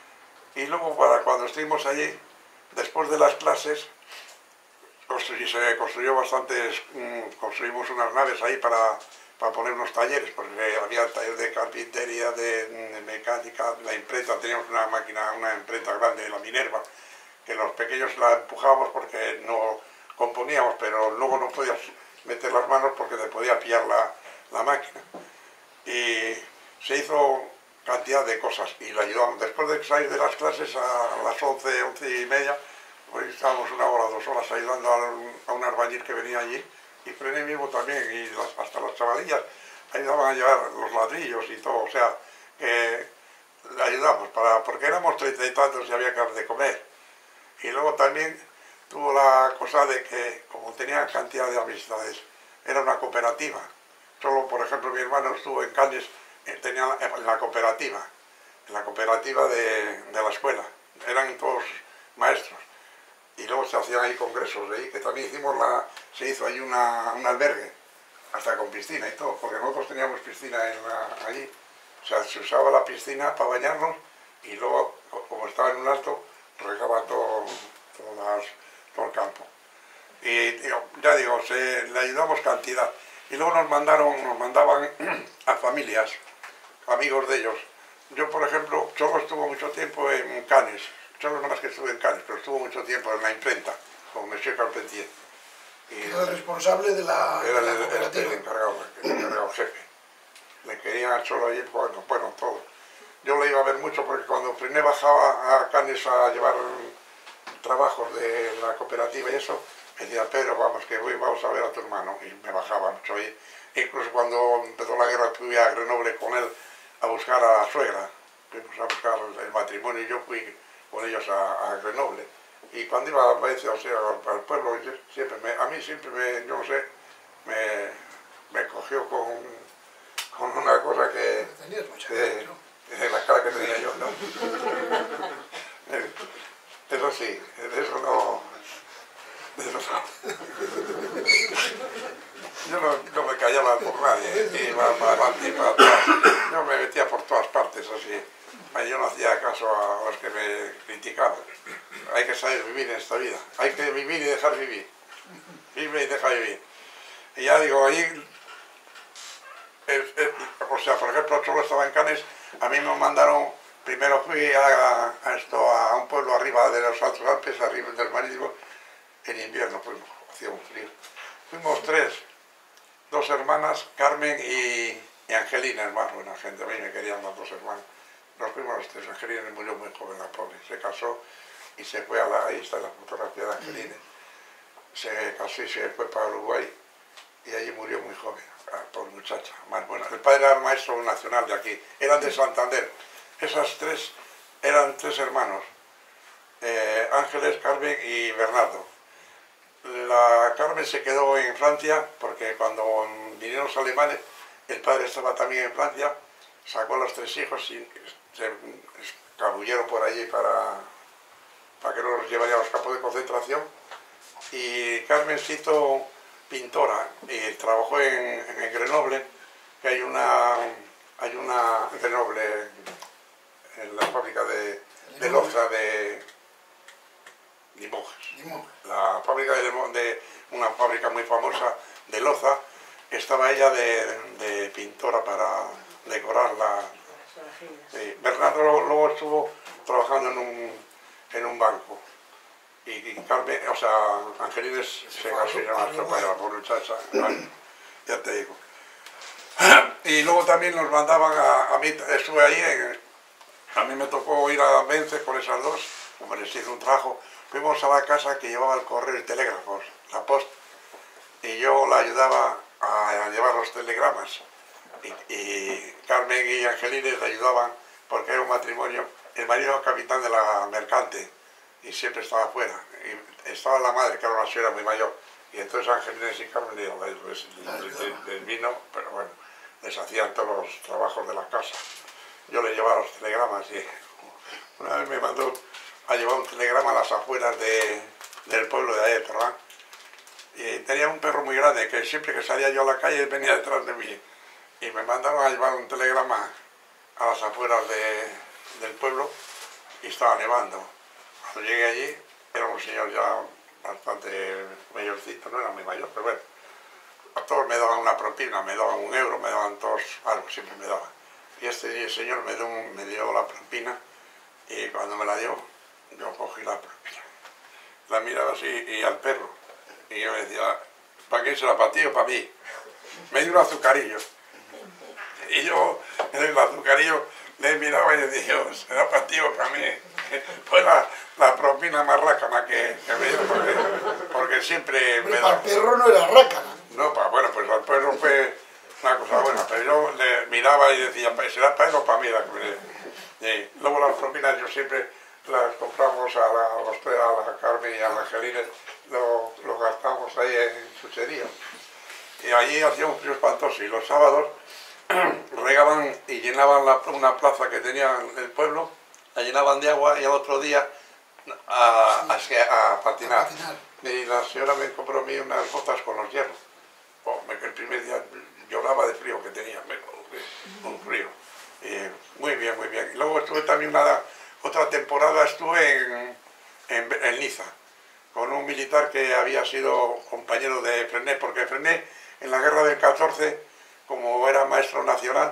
Y luego para cuando estuvimos allí, después de las clases, construí, se construyó bastantes, construimos unas naves ahí para, para poner unos talleres, porque había taller de carpintería, de, de mecánica, la imprenta, teníamos una máquina, una imprenta grande, la Minerva, que los pequeños la empujábamos porque no componíamos, pero luego no podías meter las manos porque te podía pillar la, la máquina. Y se hizo cantidad de cosas y le ayudamos. Después de salir de las clases a las once, once y media, pues estábamos una hora, dos horas ayudando a un, a un albañil que venía allí, y Frené mismo también, y las, hasta las chavalillas ayudaban a llevar los ladrillos y todo, o sea, que le ayudamos, para, porque éramos treinta y tantos y había que dar de comer. Y luego también tuvo la cosa de que, como tenía cantidad de amistades, era una cooperativa. Solo, por ejemplo, mi hermano estuvo en Cannes, tenía en la cooperativa, en la cooperativa de, de la escuela, eran todos maestros. Y luego se hacían ahí congresos de ahí, que también hicimos la, se hizo ahí una, un albergue, hasta con piscina y todo, porque nosotros teníamos piscina en la, allí. O sea, se usaba la piscina para bañarnos y luego, como estaba en un alto, regaba todo, todo, las, todo el campo. Y digo, ya digo, se, le ayudamos cantidad. Y luego nos mandaron, nos mandaban a familias, amigos de ellos. Yo, por ejemplo, Cholo estuvo mucho tiempo en Cannes. Cholo no más que estuve en Cannes, pero estuvo mucho tiempo en la imprenta, con Monsieur Carpentier. Y era el responsable de la, era de la el, cooperativa. El, el encargado, el encargado jefe. Le querían a Cholo allí, bueno, bueno, todo. Yo le iba a ver mucho porque cuando Frené bajaba a Cannes a llevar trabajos de la cooperativa y eso, me decía, Pedro, vamos, que voy, vamos a ver a tu hermano. Y me bajaba mucho ahí. Incluso cuando empezó la guerra fui a Grenoble con él a buscar a la suegra. Fuimos a buscar el matrimonio y yo fui con ellos a, a Grenoble. Y cuando iba a Valencia, o sea, al pueblo, siempre me, a mí siempre me, yo no sé, me, me cogió con, con una cosa que... Tenías mucha de, de la cara que tenía yo, ¿no? Eso sí, de eso no... De eso no. Yo no, no me callaba por nadie, iba para adelante y para atrás. Yo me metía por todas partes así. Yo no hacía caso a los que me criticaban. Hay que saber vivir en esta vida. Hay que vivir y dejar vivir. Vive y deja vivir. Y ya digo, ahí... Es, es, o sea, por ejemplo, Cholo estaba en Cannes, a mí me mandaron... Primero fui a, a, esto, a un pueblo arriba de los Altos Alpes, arriba del Marítimo. En invierno fuimos, hacía un frío. Fuimos tres, dos hermanas, Carmen y, y Angelina, es más buena gente. A mí me querían las dos hermanas. Nos fuimos los tres. Angelina murió muy joven, la pobre. Se casó y se fue a la... Ahí está la fotografía de Angelina. Se casó y se fue para Uruguay y allí murió muy joven, la pobre muchacha, más buena. El padre era el maestro nacional de aquí, eran de Santander. Esas tres eran tres hermanos, eh, Ángeles, Carmen y Bernardo. La Carmen se quedó en Francia porque cuando vinieron los alemanes, el padre estaba también en Francia, sacó a los tres hijos y se escabulleron por allí para, para que no los llevaría a los campos de concentración. Y Carmencito pintora y trabajó en, en Grenoble, que hay una, hay una Grenoble en la fábrica de, de loza de Limoges. La fábrica de, de una fábrica muy famosa de loza, estaba ella de, de pintora para decorar la... Sí. Bernardo luego estuvo trabajando en un, en un banco. Y, y Carmen, o sea, Angelines se casó ya más para la muchacha, ya te digo. Y luego también nos mandaban a, a mí, estuve ahí, en, a mí me tocó ir a Vence con esas dos, como les hice un trabajo, fuimos a la casa que llevaba el correo y telégrafos, la post, y yo la ayudaba a, a llevar los telegramas, y, y Carmen y Angelines le ayudaban, porque era un matrimonio, el marido era capitán de la mercante, y siempre estaba afuera, y estaba la madre, que era una señora muy mayor, y entonces Angelines y Carmen les, les, les, les vino, pero bueno, les hacían todos los trabajos de la casa. Yo les llevaba los telegramas y una vez me mandó a llevar un telegrama a las afueras de, del pueblo de ahí de Torrán, y tenía un perro muy grande que siempre que salía yo a la calle venía detrás de mí, y me mandaron a llevar un telegrama a las afueras de, del pueblo y estaba nevando. Cuando llegué allí, era un señor ya bastante mayorcito, no era muy mayor, pero bueno, a todos me daban una propina, me daban un euro, me daban todos algo, siempre me daban. Y este señor me dio, me dio la propina, y cuando me la dio, yo cogí la propina. La miraba así, y al perro, y yo me decía, ¿para qué será, para ti o para mí? Me dio un azucarillo. Y yo, en el azucarillo, le miraba y le dije, ¿será para ti o para mí? Fue la, la propina más rácana que, que me dio, porque, porque siempre me daba. El perro no era rácana. No, pa, bueno, pues al perro fue una cosa buena, pero yo le miraba y decía, ¿será para él o para mí? Y luego las propinas yo siempre las compramos a la, a los, a la Carmen y a la Angelina, lo, lo gastamos ahí en chuchería. Y allí hacía un frío espantoso, y los sábados regaban y llenaban la, una plaza que tenía el pueblo, la llenaban de agua, y al otro día a, a, a, a patinar. A patinar. Y la señora me compró a mí unas botas con los hierros. Oh, el primer día lloraba de frío que tenía, un frío. Y muy bien, muy bien. Y luego estuve también una, otra temporada, estuve en, en, en Niza, con un militar que había sido compañero de Frené, porque Frené en la guerra del catorce, como era maestro nacional,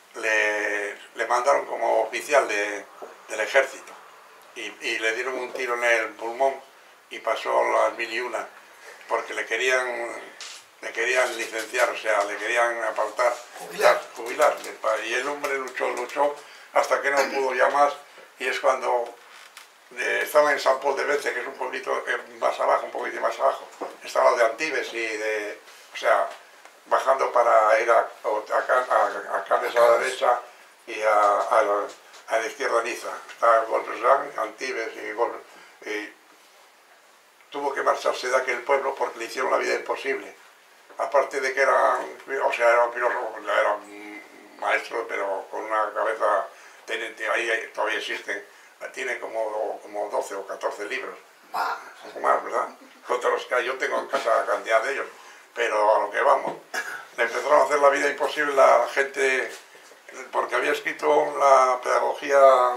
le, le mandaron como oficial de, del ejército, y, y le dieron un tiro en el pulmón y pasó las mil y una, porque le querían, le querían licenciar, o sea, le querían apartar, jubilar. jubilar. Y el hombre luchó, luchó, hasta que no pudo ya más, y es cuando eh, estaba en San Pol de Vence, que es un pueblito más abajo, un poquito más abajo, estaba de Antibes y de, o sea, bajando para ir a, a, a, a Canes a la derecha y a, a, la, a la izquierda Niza. Está Golbesán, Antibes y Golbes. Y tuvo que marcharse de aquel pueblo porque le hicieron la vida imposible. Aparte de que era, o sea, era un filósofo, era un maestro, pero con una cabeza, ahí todavía existen, tiene como, como doce o catorce libros. Más, más, ¿verdad? Contra los que yo tengo en casa cantidad de ellos. Pero a lo que vamos, le empezaron a hacer la vida imposible a la gente, porque había escrito la pedagogía,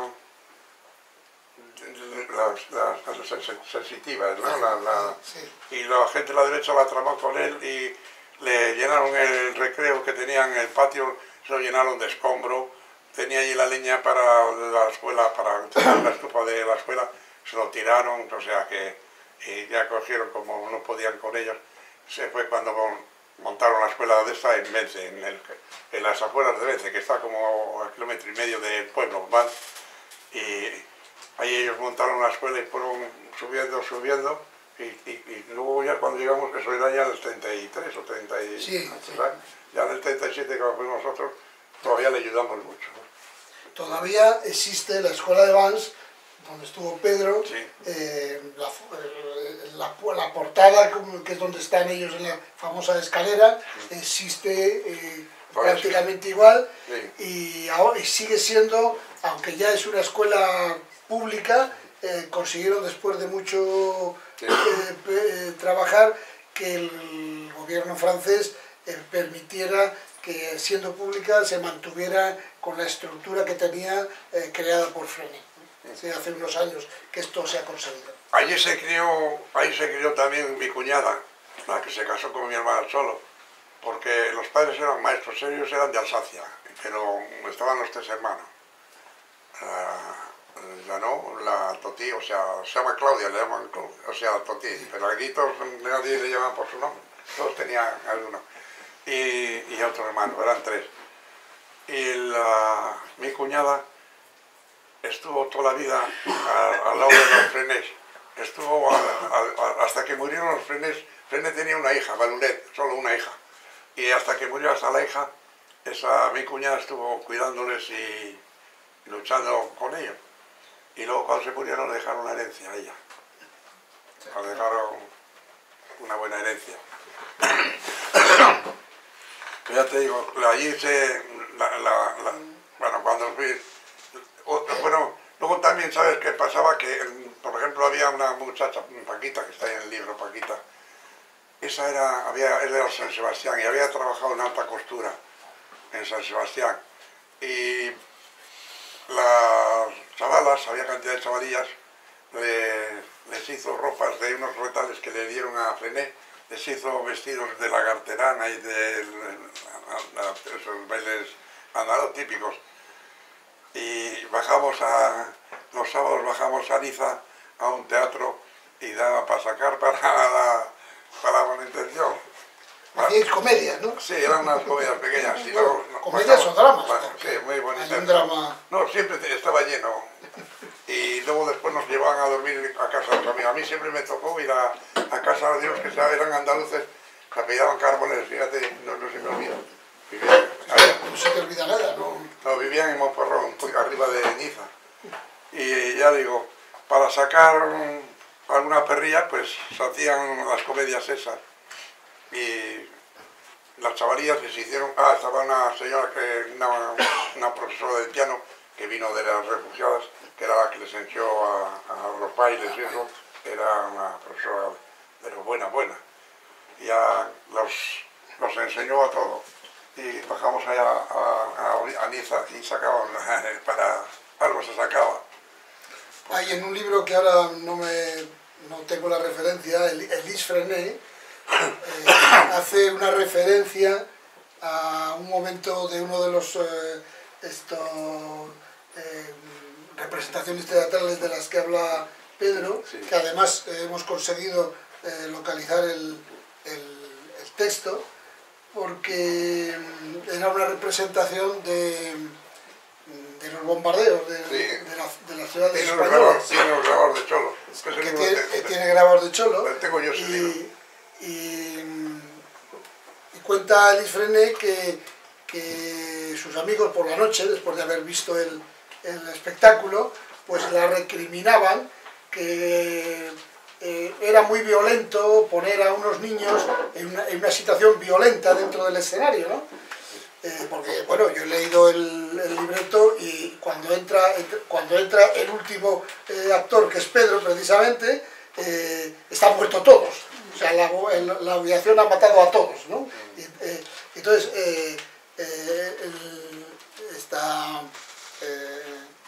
las, las, las sensitivas, ¿no? La, la, y la gente de la derecha la tramó con él y le llenaron el recreo que tenían en el patio, se lo llenaron de escombro, tenía allí la leña para la escuela, para la estufa de la escuela, se lo tiraron, o sea que y ya cogieron como no podían con ellos. Se fue cuando montaron la escuela de esta en Vence, en, el, en las afueras de Vence, que está como a kilómetro y medio del pueblo, ¿vale? Y ahí ellos montaron la escuela y fueron subiendo, subiendo, y, y, y luego ya cuando llegamos, eso era ya en el treinta y tres o treinta y siete, sí, sí. Ya en el treinta y siete cuando fuimos nosotros, todavía le ayudamos mucho, ¿no? Todavía existe la escuela de Vans, donde estuvo Pedro, sí. eh, la, la, la portada, que es donde están ellos en la famosa escalera, sí. existe eh, prácticamente sí. igual, sí. y, ahora, y sigue siendo, aunque ya es una escuela pública, eh, consiguieron después de mucho sí. eh, eh, trabajar que el gobierno francés eh, permitiera que, siendo pública, se mantuviera con la estructura que tenía eh, creada por Freinet. Sí, hace unos años que esto se ha conseguido. Allí se crió, ahí se crió también mi cuñada, la que se casó con mi hermana solo, porque los padres eran maestros, ellos eran de Alsacia, pero estaban los tres hermanos. La, la no, la Toti, o sea, se llama Claudia, le llaman, o sea, Toti, pero aquí todos, nadie le llaman por su nombre, todos tenían alguno. Y, y otro hermano, eran tres. Y la, mi cuñada estuvo toda la vida a, al lado de los Freinet, estuvo a, a, a, hasta que murieron los Freinet. Freinet tenía una hija, Valunet, solo una hija, y hasta que murió hasta la hija, esa, mi cuñada estuvo cuidándoles y luchando con ellos. Y luego cuando se murieron le dejaron una herencia a ella. Le dejaron una buena herencia. Pero ya te digo, allí se... La, la, la, bueno, cuando fui... Bueno, luego también sabes qué pasaba, que por ejemplo había una muchacha, Paquita, que está ahí en el libro, Paquita. Esa era, había, era de San Sebastián y había trabajado en alta costura en San Sebastián. Y las chavalas, había cantidad de chavalillas, le, les hizo ropas de unos retales que le dieron a Freinet, les hizo vestidos de la garterana y de esos bailes andados típicos. Y bajamos a, los sábados bajamos a Niza, a un teatro, y daba para sacar para la, para la manutención. Hacíais comedias, ¿no? Sí, eran unas comedias pequeñas. Y luego, ¿comedias bajamos, o dramas? Baja, sí, muy bonitas. Hay un drama... No, siempre estaba lleno. Y luego después nos llevaban a dormir a casa de los amigos. A mí siempre me tocó ir a, a casa de los que eran andaluces, se apellidaban Cárboles, fíjate, no, no se me olvida. Vivían, no se te olvida nada, ¿no? No, vivían en Montparrón, arriba de Niza. Y ya digo, para sacar alguna perrilla, pues se hacían las comedias esas. Y las chavalillas que se hicieron... Ah, estaba una señora, que una, una profesora de piano, que vino de las refugiadas, que era la que les enseñó a, a los bailes y eso. Era una profesora de lo buena, buena. Y a los, los enseñó a todo. Y bajamos allá a, a, a Niza y sacaban, para algo se sacaba. Hay en un libro que ahora no, me, no tengo la referencia, Elise Freinet, eh, hace una referencia a un momento de uno de los eh, estos, eh, representaciones teatrales de las que habla Pedro, sí. Que además eh, hemos conseguido eh, localizar el, el, el texto, porque era una representación de, de los bombardeos de, sí. de, la, de las ciudades tiene españolas. Tiene un grabador de cholo. Que tiene, que tiene grabador de cholo. Tengo yo ese y, libro. Y, y cuenta Elise Freinet que, que sus amigos por la noche, después de haber visto el, el espectáculo, pues la recriminaban que eh, era muy violento poner a unos niños en una, en una situación violenta dentro del escenario, ¿no? Eh, porque, bueno, yo he leído el, el libreto y cuando entra, cuando entra el último eh, actor, que es Pedro, precisamente, eh, están muertos todos. O sea, la, la aviación ha matado a todos, ¿no? Y, eh, entonces, eh, eh, el, esta... Eh,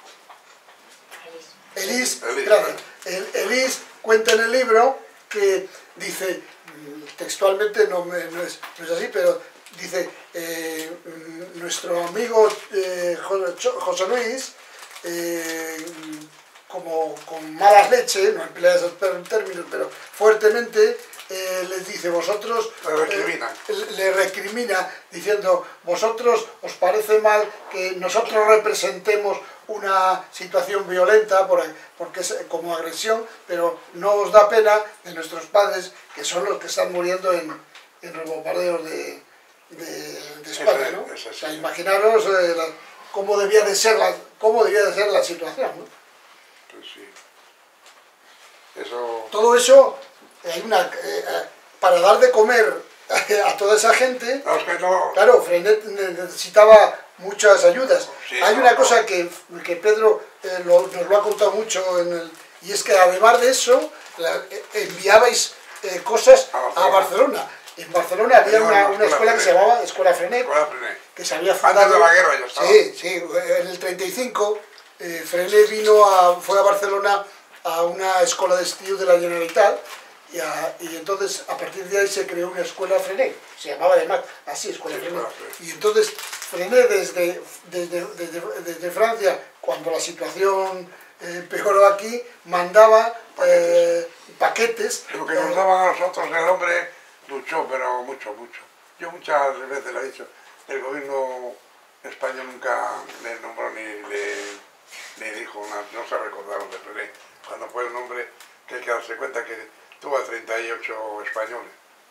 Elise, claro, el, Elise cuenta en el libro que dice, textualmente no, me, no, es, no es así, pero dice, eh, nuestro amigo eh, José Luis, eh, como con malas leches, no emplea esos términos, pero fuertemente, eh, les dice, vosotros, le recrimina. Eh, le recrimina diciendo, vosotros os parece mal que nosotros representemos una situación violenta porque es como agresión, pero no os da pena de nuestros padres, que son los que están muriendo en, en los bombardeos de, de, de España, ¿no? O sea, imaginaros eh, la, cómo debía de ser la, cómo debía de ser la situación, ¿no? Pues sí. Eso... Todo eso, hay una, eh, para dar de comer a toda esa gente, no, es que no... claro, Freinet necesitaba muchas ayudas. Sí, hay no, una no. cosa que, que Pedro eh, lo, nos lo ha contado mucho, en el, y es que además de eso, la, eh, enviabais eh, cosas a Barcelona. En Barcelona había una, una escuela que se llamaba Escuela Frenet, que se había fundado... Antes de la guerra ya estaba. Sí, sí, en el treinta y cinco eh, Frenet vino a, fue a Barcelona a una escuela de estudios de la Generalitat y, a, y entonces a partir de ahí se creó una escuela Frenet, se llamaba además así, Escuela sí, Frenet. Claro, sí. Y entonces Frenet desde, desde, desde, desde Francia, cuando la situación eh, empeoró aquí, mandaba eh, paquetes. Lo que nos daban a nosotros, el hombre luchó, pero mucho, mucho. Yo muchas veces le he dicho, el gobierno español nunca le nombró ni le, le dijo, una, no se recordaron de Frenet, cuando fue un hombre que hay que darse cuenta que tuvo a treinta y ocho españoles,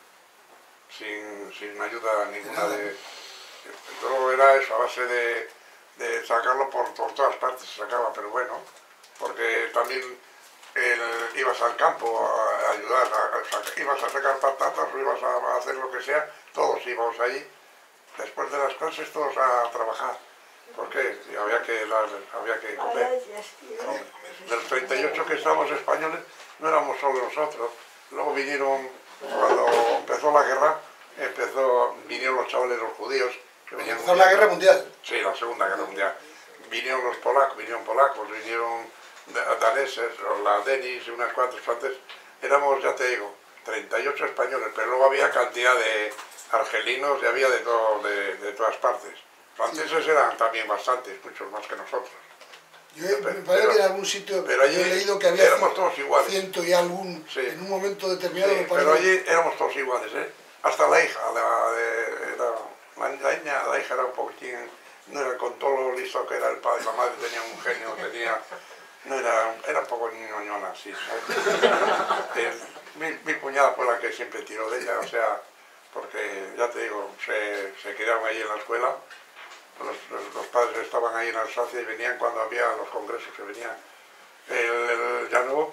sin, sin ayuda ninguna de... Todo era eso, a base de, de sacarlo por, por todas partes, se sacaba, pero bueno, porque también el, ibas al campo a, a ayudar, a, a, ibas a sacar patatas o ibas a, a hacer lo que sea, todos íbamos allí, después de las clases todos a trabajar. ¿Por qué? Y había que, la, había que comer. De los treinta y ocho que estábamos españoles, no éramos solo nosotros. Luego vinieron, cuando empezó la guerra, empezó, vinieron los chavales, los judíos. Que venían ¿Empezó la guerra mundial? Sí, la Segunda Guerra Mundial. Vinieron los polacos, vinieron polacos, vinieron daneses, la Denis y unas cuantas antes. Éramos, ya te digo, treinta y ocho españoles, pero luego había cantidad de argelinos y había de, todo, de, de todas partes. Franceses sí. Eran también bastantes, muchos más que nosotros. Yo pero, me parece que en algún sitio pero allí he leído que había éramos todos iguales. Ciento y algún, sí. En un momento determinado. Sí, me parece... pero allí éramos todos iguales, ¿eh? Hasta la hija, la, de, la, la, la, niña, la hija era un poquitín, no era con todo lo listo que era el padre, la madre tenía un genio, tenía, no era, era un poco ñoñona, sí, ¿sabes? mi, mi cuñada fue la que siempre tiró de ella, o sea, porque ya te digo, se, se quedaron ahí en la escuela. Los, los, los padres estaban ahí en Alsacia y venían cuando había los congresos que venían. El, el Janot,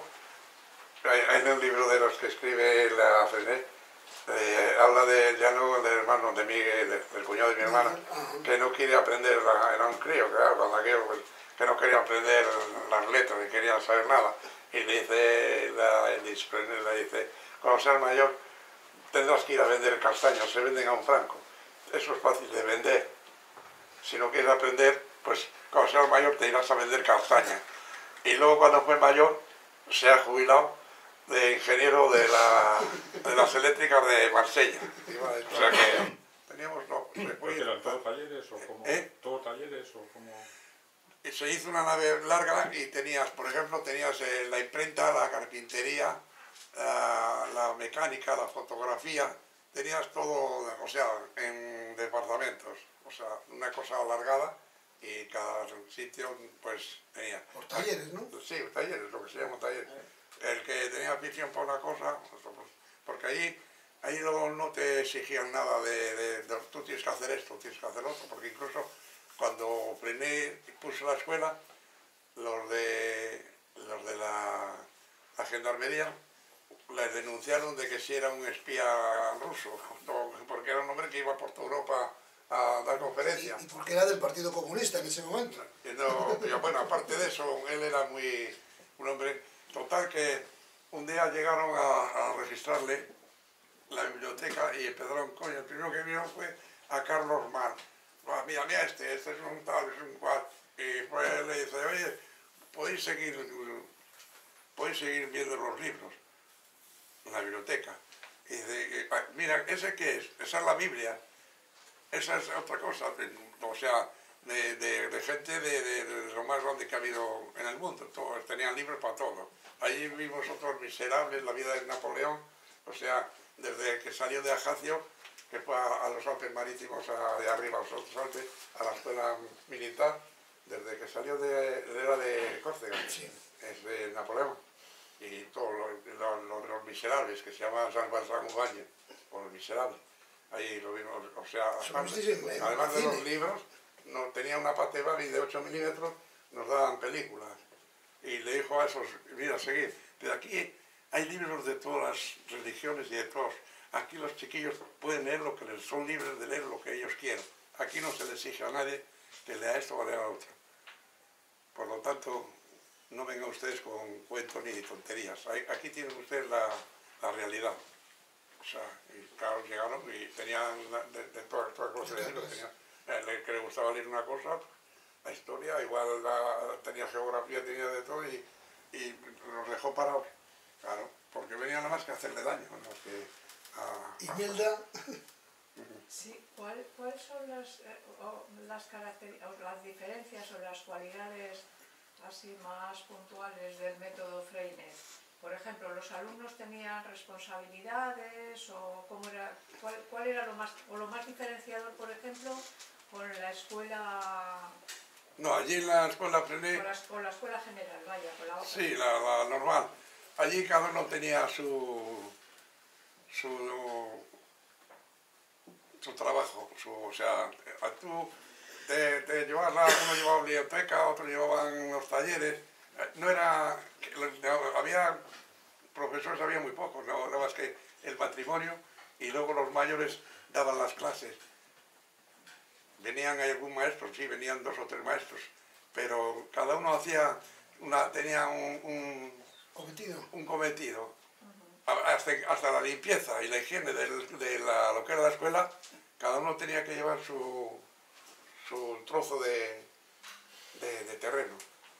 en el libro de los que escribe la Frenet, eh, habla de Janot, del hermano de Miguel, de, del cuñado de mi hermana, que no quiere aprender, la, era un crío, claro, cuando aquello, pues, que no quería aprender las letras, ni quería saber nada. Y le dice, la, el Frenet le dice, cuando seas mayor tendrás que ir a vender castaños, se venden a un franco. Eso es fácil de vender. Si no quieres aprender, pues cuando seas mayor te irás a vender castaña. Y luego cuando fue mayor, se ha jubilado de ingeniero de, la, de las eléctricas de Marsella. O sea que teníamos, no, se fue, ¿Eran todos talleres o como? ¿Eh? ¿Todos talleres o como? Y se hizo una nave larga y tenías, por ejemplo, tenías eh, la imprenta, la carpintería, la, la mecánica, la fotografía, tenías todo, o sea, en departamentos. O sea, una cosa alargada y cada sitio pues tenía... Por talleres, ¿no? Sí, talleres, lo que se llama talleres. El que tenía afición por una cosa, pues, porque ahí, ahí no, no te exigían nada de, de, de tú tienes que hacer esto, tienes que hacer otro, porque incluso cuando Frenet puso la escuela, los de, los de la, la gendarmería les denunciaron de que si era un espía ruso, porque era un hombre que iba por toda Europa a dar conferencias. ¿Y, y porque era del Partido Comunista en ese momento? No, pero bueno, aparte de eso, él era muy un hombre... Total que un día llegaron a, a registrarle la biblioteca y empezaron, coño, el primero que vieron fue a Carlos Marx. Ah, mira, mira este, este es un tal, es un cual. Y pues le dice, oye, podéis seguir, podéis seguir viendo los libros en la biblioteca. Y dice, mira, ¿ese qué es? Esa es la Biblia. Esa es otra cosa, o sea, de, de, de gente de, de, de lo más grande que ha habido en el mundo. Todos tenían libros para todo. Allí vimos otros miserables, la vida de Napoleón, o sea, desde que salió de Ajaccio, que fue a, a los Alpes Marítimos, a, de arriba a los otros Alpes, a la escuela militar, desde que salió de, era de Córcega, sí. Es de Napoleón. Y todo lo, lo, lo de los miserables, que se llama San Juan San Ubañez, o los miserables. Ahí lo vimos, o sea, además, además de los libros, no, tenía una Patebabi de ocho milímetros, nos daban películas. Y le dijo a esos, mira, seguid, pero aquí hay libros de todas las religiones y de todos. Aquí los chiquillos pueden leer lo que les son libres de leer lo que ellos quieran. Aquí no se les exige a nadie que lea esto o lea lo otro. Por lo tanto, no vengan ustedes con cuentos ni tonterías. Aquí tienen ustedes la, la realidad. O sea, y claro, llegaron y tenían de, de toda, toda clase de libros. Tenía, el que le gustaba leer una cosa, la historia, igual la, tenía geografía, tenía de todo y, y nos dejó parados, claro, porque venía nada más que a hacerle daño, ¿no? Que, a, y Melda... Sí, ¿cuál, ¿cuáles son las, eh, o, las, o las diferencias o las cualidades así más puntuales del método Freinet? Por ejemplo, ¿los alumnos tenían responsabilidades o cómo era, cuál, cuál era lo más, o lo más diferenciador, por ejemplo, con la escuela... No, allí en la escuela Freinet... Con la, con la escuela general, vaya, con la otra. Sí, la, la normal. Allí cada uno tenía su... su... su trabajo, su, o sea, tú te, te llevabas, uno llevaba una biblioteca, otro llevaban los talleres, no era, había profesores, había muy pocos, no, nada más que el matrimonio y luego los mayores daban las clases. Venían algún maestro, sí, venían dos o tres maestros, pero cada uno hacía, una, tenía un, un cometido. Un cometido. Hasta, hasta la limpieza y la higiene de, de la, lo que era la escuela, cada uno tenía que llevar su, su trozo de, de, de terreno.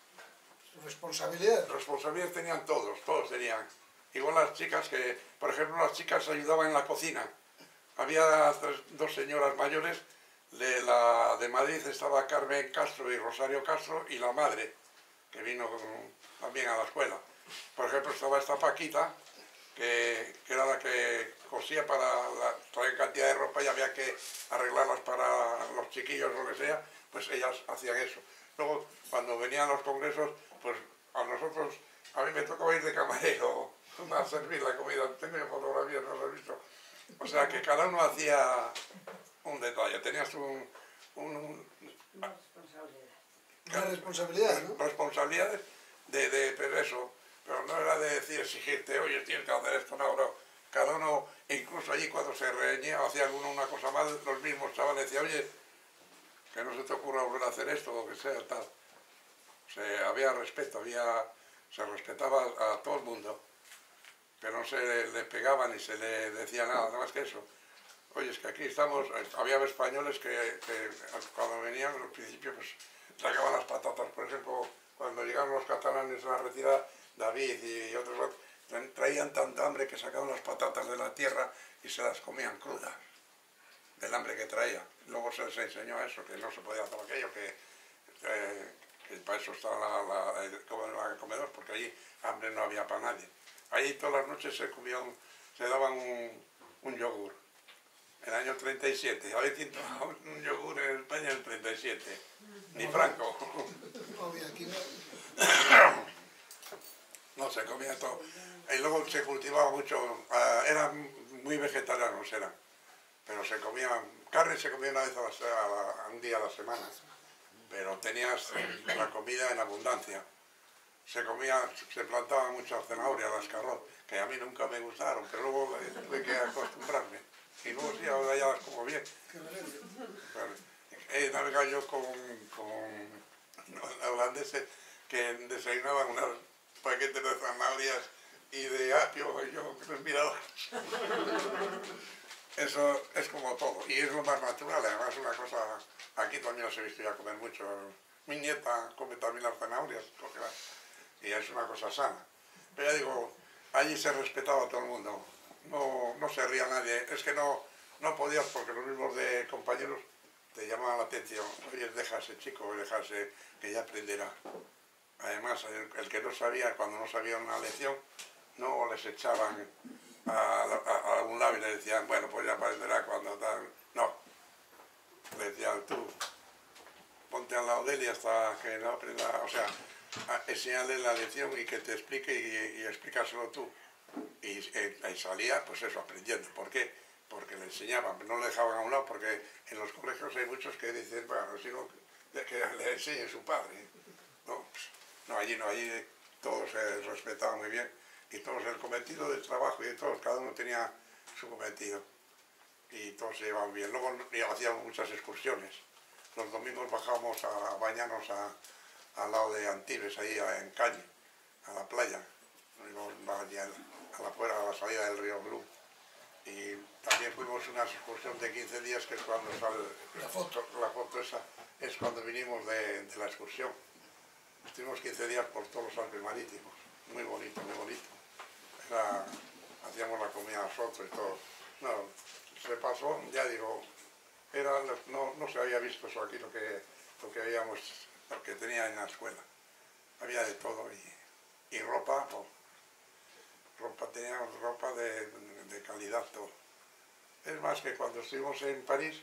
Responsabilidad. Responsabilidad tenían todos, todos tenían. Igual las chicas que, por ejemplo, las chicas ayudaban en la cocina. Había dos señoras mayores, de, la, de Madrid estaba Carmen Castro y Rosario Castro y la madre, que vino también a la escuela. Por ejemplo, estaba esta Paquita, Que, que era la que cosía para la, traer cantidad de ropa y había que arreglarlas para los chiquillos o lo que sea, pues ellas hacían eso. Luego, cuando venían los congresos, pues a nosotros, a mí me tocaba ir de camarero a servir la comida. Tengo fotografías, no las he visto. O sea, que cada uno hacía un detalle. Tenías un... un, un Una responsabilidad. Una responsabilidad, ¿no? Responsabilidades de, de, pero eso... Pero no era de decir, exigirte, oye, tienes que hacer esto, no, no. Cada uno, incluso allí cuando se reñía o hacía alguno una cosa mal, los mismos chavales decían, oye, que no se te ocurra volver a hacer esto, o lo que sea, tal. O sea, había respeto, había, se respetaba a todo el mundo. Pero no se le, le pegaban ni se le decía nada, nada más que eso. Oye, es que aquí estamos, había españoles que, que cuando venían, al principio, pues, sacaban las patatas. Por ejemplo, cuando llegaron los catalanes a la retirada, David y otros traían tanta hambre que sacaban las patatas de la tierra y se las comían crudas, del hambre que traía. Luego se les enseñó eso, que no se podía hacer aquello, que, eh, que para eso estaba la, la, el comedor, porque allí hambre no había para nadie. Allí todas las noches se comían, se daban un, un yogur. En el año treinta y siete, a ver quién tomaba un yogur en España en el treinta y siete, ni Franco. No había aquí no. No, se comía todo. Y luego se cultivaba mucho, uh, eran muy vegetarianos, eran. Pero se comía, carne se comía una vez a, la, a, la, a un día a la semana. Pero tenías la comida en abundancia. Se comía, se plantaban muchas zanahorias, las carrotas, que a mí nunca me gustaron, pero luego eh, tuve que acostumbrarme. Y luego sí, ahora ya las como bien. Bueno, he navegado yo con, con holandeses que desayunaban unas paquetes de zanahorias y de apio, y yo les miraba. Eso es como todo, y es lo más natural, además una cosa, aquí también os he visto ya comer mucho. Mi nieta come también las zanahorias, y es una cosa sana. Pero ya digo, allí se respetaba a todo el mundo, no, no se ría nadie, es que no, no podías porque los mismos de compañeros te llamaban la atención, oye, deja a ese chico, deja a ese que ya aprenderá. Además, el, el que no sabía, cuando no sabía una lección, no les echaban a, a, a un lado y le decían, bueno, pues ya aprenderá cuando tal. No, le decían, tú, ponte al lado de él y hasta que no aprenda, o sea, enseñarle la lección y que te explique y, y explícaselo tú. Y, y salía, pues eso, aprendiendo. ¿Por qué? Porque le enseñaban, no le dejaban a un lado, porque en los colegios hay muchos que dicen, bueno, sino que le enseñe su padre. No, no, allí no, allí todos se respetaban muy bien y todos el cometido del trabajo y de todos, cada uno tenía su cometido y todos se llevaban bien. Luego hacíamos muchas excursiones. Los domingos bajábamos a bañarnos a, al lado de Antibes, ahí en Caño, a la playa. Nos íbamos allí a la, fuera, a la salida del río Blue. Y también fuimos una excursión de quince días, que es cuando sale La foto. la foto esa, es cuando vinimos de, de la excursión. Estuvimos quince días por todos los Alpes marítimos, muy bonito, muy bonito. Era, hacíamos la comida nosotros y todo. No, se pasó, ya digo, era, no, no se había visto eso aquí, lo que, lo que habíamos, lo que tenía en la escuela. Había de todo y, y ropa, pues, ropa, teníamos ropa de, de calidad, todo. Es más, que cuando estuvimos en París,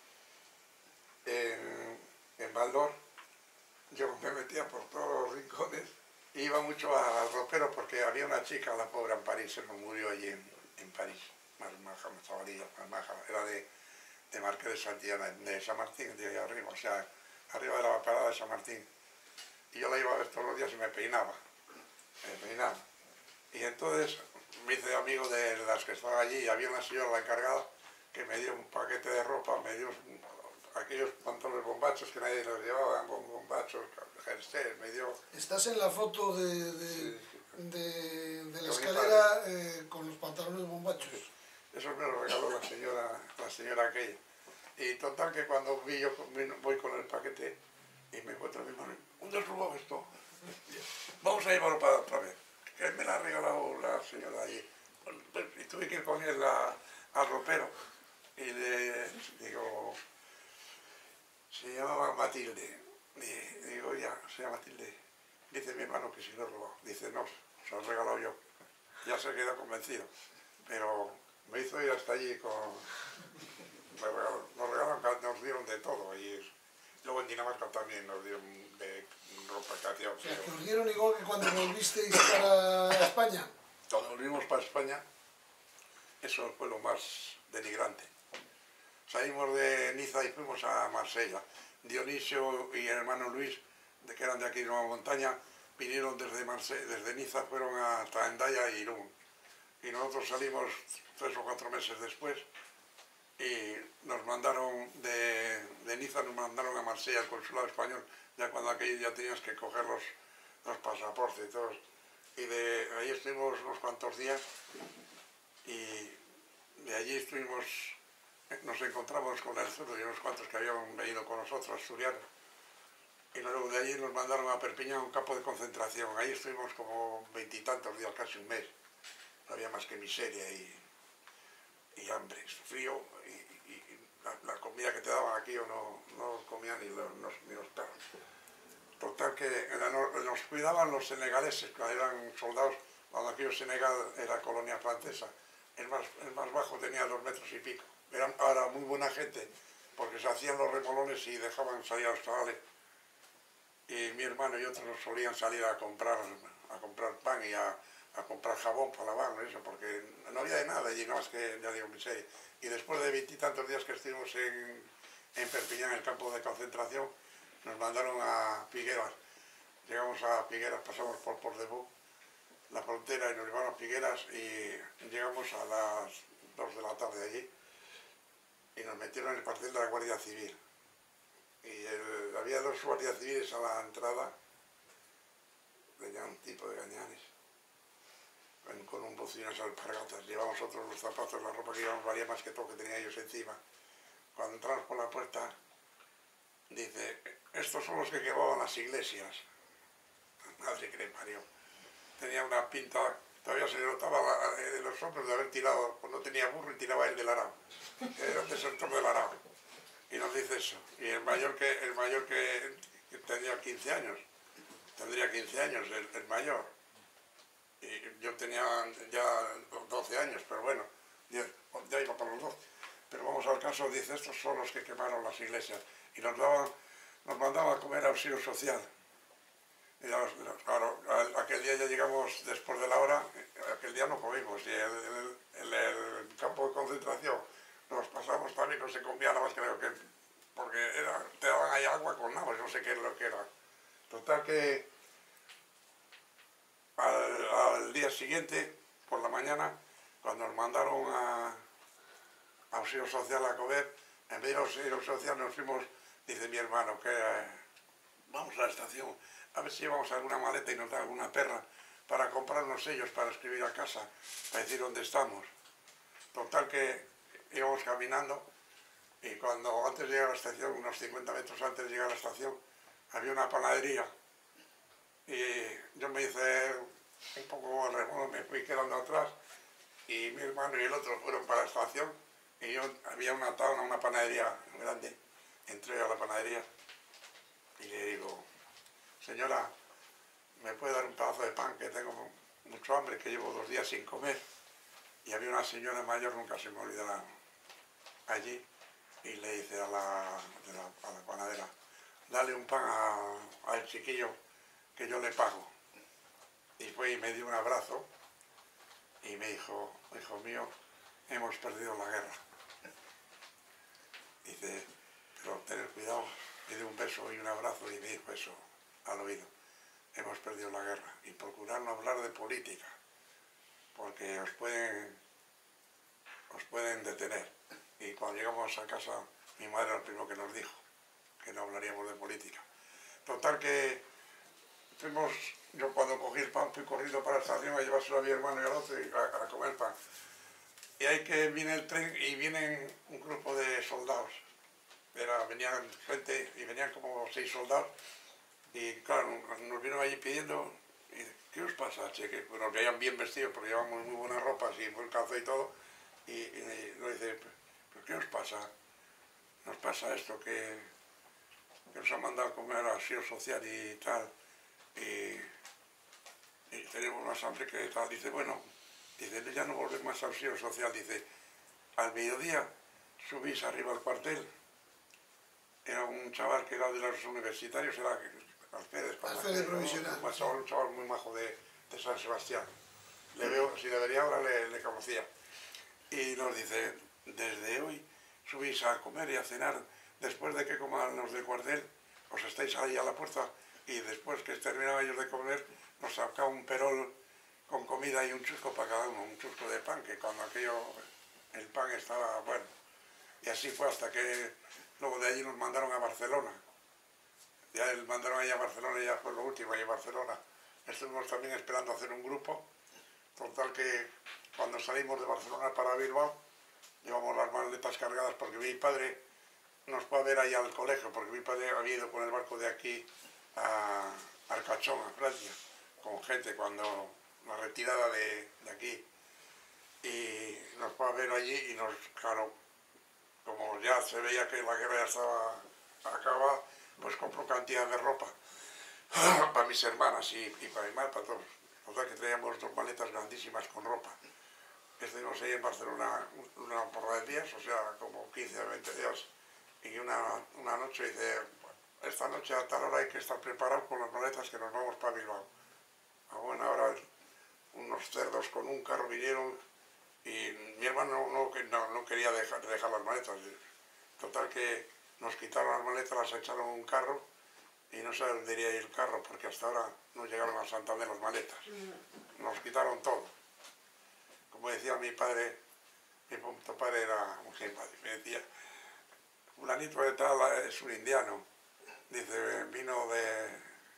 en, en Val d'Or, yo me metía por todos los rincones e iba mucho al ropero, porque había una chica, la pobre, en París, se nos murió allí en, en París, más maja, más chavalilla, más maja, era de, de Marqués de Santillana, de San Martín, de ahí arriba, o sea, arriba de la parada de San Martín. Y yo la iba a ver todos los días y me peinaba, me peinaba. Y entonces me hice amigo de las que estaban allí, y había una señora, la encargada, que me dio un paquete de ropa, me dio aquellos pantalones bombachos que nadie los llevaba, bombachos, jerseys, me dio... Estás en la foto de, de, Sí. de, de la Con mi escalera eh, con los pantalones bombachos. Eso me lo regaló la señora, la señora aquella. Y total, que cuando vi yo voy con el paquete y me encuentro a mi mano, ¿dónde has robado esto? Vamos a llevarlo para otra vez. Que me la ha regalado la señora allí. Y tuve que ir con él a, al ropero y le digo, se llamaba Matilde. Y digo, ya, se llama Matilde. Dice mi hermano que si lo he robado. Dice, no, se lo he regalado yo. Ya se quedó convencido. Pero me hizo ir hasta allí con... Nos regalaron, nos dieron de todo. Y luego en Dinamarca también nos dieron de ropa que hacía. O sea, que os dieron igual que cuando volvisteis para España. Cuando volvimos para España, eso fue lo más denigrante. Salimos de Niza y fuimos a Marsella. Dionisio y el hermano Luis, de que eran de aquí de Nueva Montaña, vinieron desde, Marsella, desde Niza, fueron hasta Hendaya y Irún. Y nosotros salimos tres o cuatro meses después y nos mandaron de, de Niza, nos mandaron a Marsella, al consulado español, ya cuando aquello ya tenías que coger los, los pasaportes y todo. Y de ahí estuvimos unos cuantos días y de allí estuvimos, nos encontramos con el zurdo y unos cuantos que habían venido con nosotros, asturianos. Y luego de allí nos mandaron a Perpiñán, un campo de concentración. Ahí estuvimos como veintitantos días, casi un mes. No había más que miseria y, y hambre, frío, y, y, y la, la comida que te daban aquí o no, no comían ni los, los, ni los perros. Total, que nos cuidaban los senegaleses, cuando eran soldados, cuando aquello Senegal era colonia francesa. El más, el más bajo tenía dos metros y pico. Eran ahora muy buena gente, porque se hacían los remolones y dejaban salir a los chavales. Y mi hermano y otros solían salir a comprar, a comprar pan y a, a comprar jabón para lavarlo, eso, porque no había de nada allí, nada más que, ya digo, miseria. Y después de veintitantos días que estuvimos en, en Perpiñán, en el campo de concentración, nos mandaron a Figueras. Llegamos a Figueras, pasamos por Port-de-Bou, la frontera, y nos llevamos a Figueras y llegamos a las dos de la tarde allí y nos metieron en el cuartel de la Guardia Civil. Y el, había dos guardias civiles a la entrada, tenía un tipo de gañanes, con un buzo y unas alpargatas. Llevamos otros los zapatos, la ropa que llevamos valía más que todo que tenían ellos encima. Cuando entramos por la puerta, dice, estos son los que quemaban las iglesias. Madre que le parió. Tenía una pinta, todavía se le notaba la, de los hombros de haber tirado, pues no tenía burro y tiraba el del arao. Era un desertor del arao. Y nos dice eso. Y el mayor que, el mayor que, que tenía quince años, tendría quince años, el, el mayor. Y yo tenía ya doce años, pero bueno, ya iba para los doce. Pero vamos al caso, dice, estos son los que quemaron las iglesias. Y nos daban, nos mandaban a comer auxilio social. Y ya, claro, aquel día ya llegamos después de la hora, aquel día no comimos. Y el, el, el campo de concentración nos pasamos también, no se comía nada más, creo que, porque era, te daban ahí agua con nada, no sé qué es lo que era. Total que al, al día siguiente, por la mañana, cuando nos mandaron a, a auxilio social a comer, en vez de auxilio social nos fuimos, dice mi hermano, que eh, vamos a la estación, a ver si llevamos alguna maleta y nos da alguna perra para comprarnos sellos para escribir a casa, para decir dónde estamos. Total que íbamos caminando y cuando antes de llegar a la estación, unos cincuenta metros antes de llegar a la estación, había una panadería y yo me hice un poco remono, me fui quedando atrás y mi hermano y el otro fueron para la estación y yo había una tabla, una panadería grande, entré a la panadería y le digo, señora, ¿me puede dar un pedazo de pan que tengo mucho hambre, que llevo dos días sin comer? Y había una señora mayor, nunca se me olvidará, allí, y le dice a la, de la, a la panadera, dale un pan al chiquillo que yo le pago. Y fue y me dio un abrazo y me dijo, hijo mío, hemos perdido la guerra. Dice, pero tener cuidado, me dio un beso y un abrazo y me dijo eso al oído. Hemos perdido la guerra y procurar no hablar de política, porque os pueden, os pueden detener. Y cuando llegamos a casa, mi madre era el primero que nos dijo que no hablaríamos de política. Total que fuimos, yo cuando cogí el pan fui corriendo para la estación a llevárselo a mi hermano y al otro y a, a comer pan. Y ahí que viene el tren y vienen un grupo de soldados. Era, venían gente y venían como seis soldados. Y claro, nos vieron allí pidiendo, y, ¿qué os pasa, che? Que nos veían bien vestidos porque llevamos muy buenas ropas y buen calzado y todo. Y, y nos dice, ¿pero qué os pasa? Nos pasa esto que, que nos han mandado a comer asilo social y tal. Y, y tenemos más hambre que tal. Dice, bueno, dice, ya no volvemos más al asilo social. Dice, al mediodía subís arriba al cuartel. Era un chaval que era de los universitarios, era alférez, alférez provisional. Un chaval, un chaval muy majo de, de San Sebastián. Le veo, si le vería ahora le, le conocía. Y nos dice, desde hoy subís a comer y a cenar, después de que coman los del cuartel, os estáis ahí a la puerta y después que terminaban ellos de comer, nos sacaba un perol con comida y un chusco para cada uno, un chusco de pan, que cuando aquello, el pan estaba bueno. Y así fue hasta que luego de allí nos mandaron a Barcelona. Ya el mandaron allá a Barcelona y ya fue lo último, allá a Barcelona. Estuvimos también esperando hacer un grupo. Total que cuando salimos de Barcelona para Bilbao, llevamos las maletas cargadas porque mi padre nos fue a ver ahí al colegio, porque mi padre había ido con el barco de aquí a Arcachón, a Francia, con gente cuando la retirada de, de aquí. Y nos fue a ver allí y nos, claro, como ya se veía que la guerra ya estaba acabada, pues compró cantidad de ropa para mis hermanas y, y para mi madre, para todos. O sea que traíamos dos maletas grandísimas con ropa. Estuvimos ahí en Barcelona una porra de días, o sea, como quince o veinte días. Y una, una noche dice, esta noche a tal hora hay que estar preparado con las maletas que nos vamos para Bilbao. A buena hora unos cerdos con un carro vinieron y mi hermano no, no, no quería dejar, dejar las maletas. Total que nos quitaron las maletas, las echaron en un carro y no sé dónde iría ir el carro porque hasta ahora no llegaron a Santander las maletas. Nos quitaron todo. Como decía mi padre, mi padre era un genio, me decía, fulanito de tal es un indiano. Dice, vino de,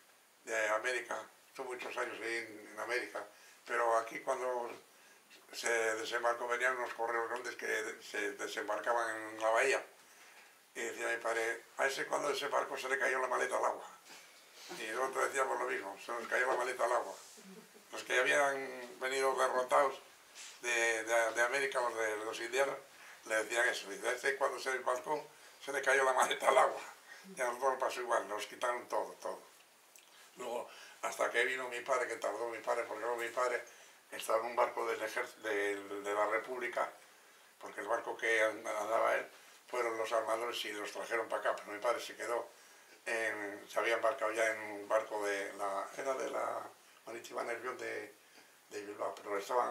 de América, estuvo muchos años ahí en, en América, pero aquí cuando se desembarcó venían unos correos grandes que se desembarcaban en la bahía. Y decía mi padre, a ese cuando desembarcó se le cayó la maleta al agua. Y nosotros decíamos lo mismo, se nos cayó la maleta al agua. Los que habían venido derrotados de, de, de América, los de los indianos, le decían eso. Dice, a ese cuando se desembarcó se le cayó la maleta al agua. Y a nosotros nos pasó igual, nos quitaron todo, todo. Luego, hasta que vino mi padre, que tardó mi padre, porque luego mi padre estaba en un barco del de, de la República, porque el barco que andaba él fueron los armadores y los trajeron para acá, pero mi padre se quedó, en, se había embarcado ya en un barco de la, era de la Marítima Nervión de, de Bilbao, pero estaban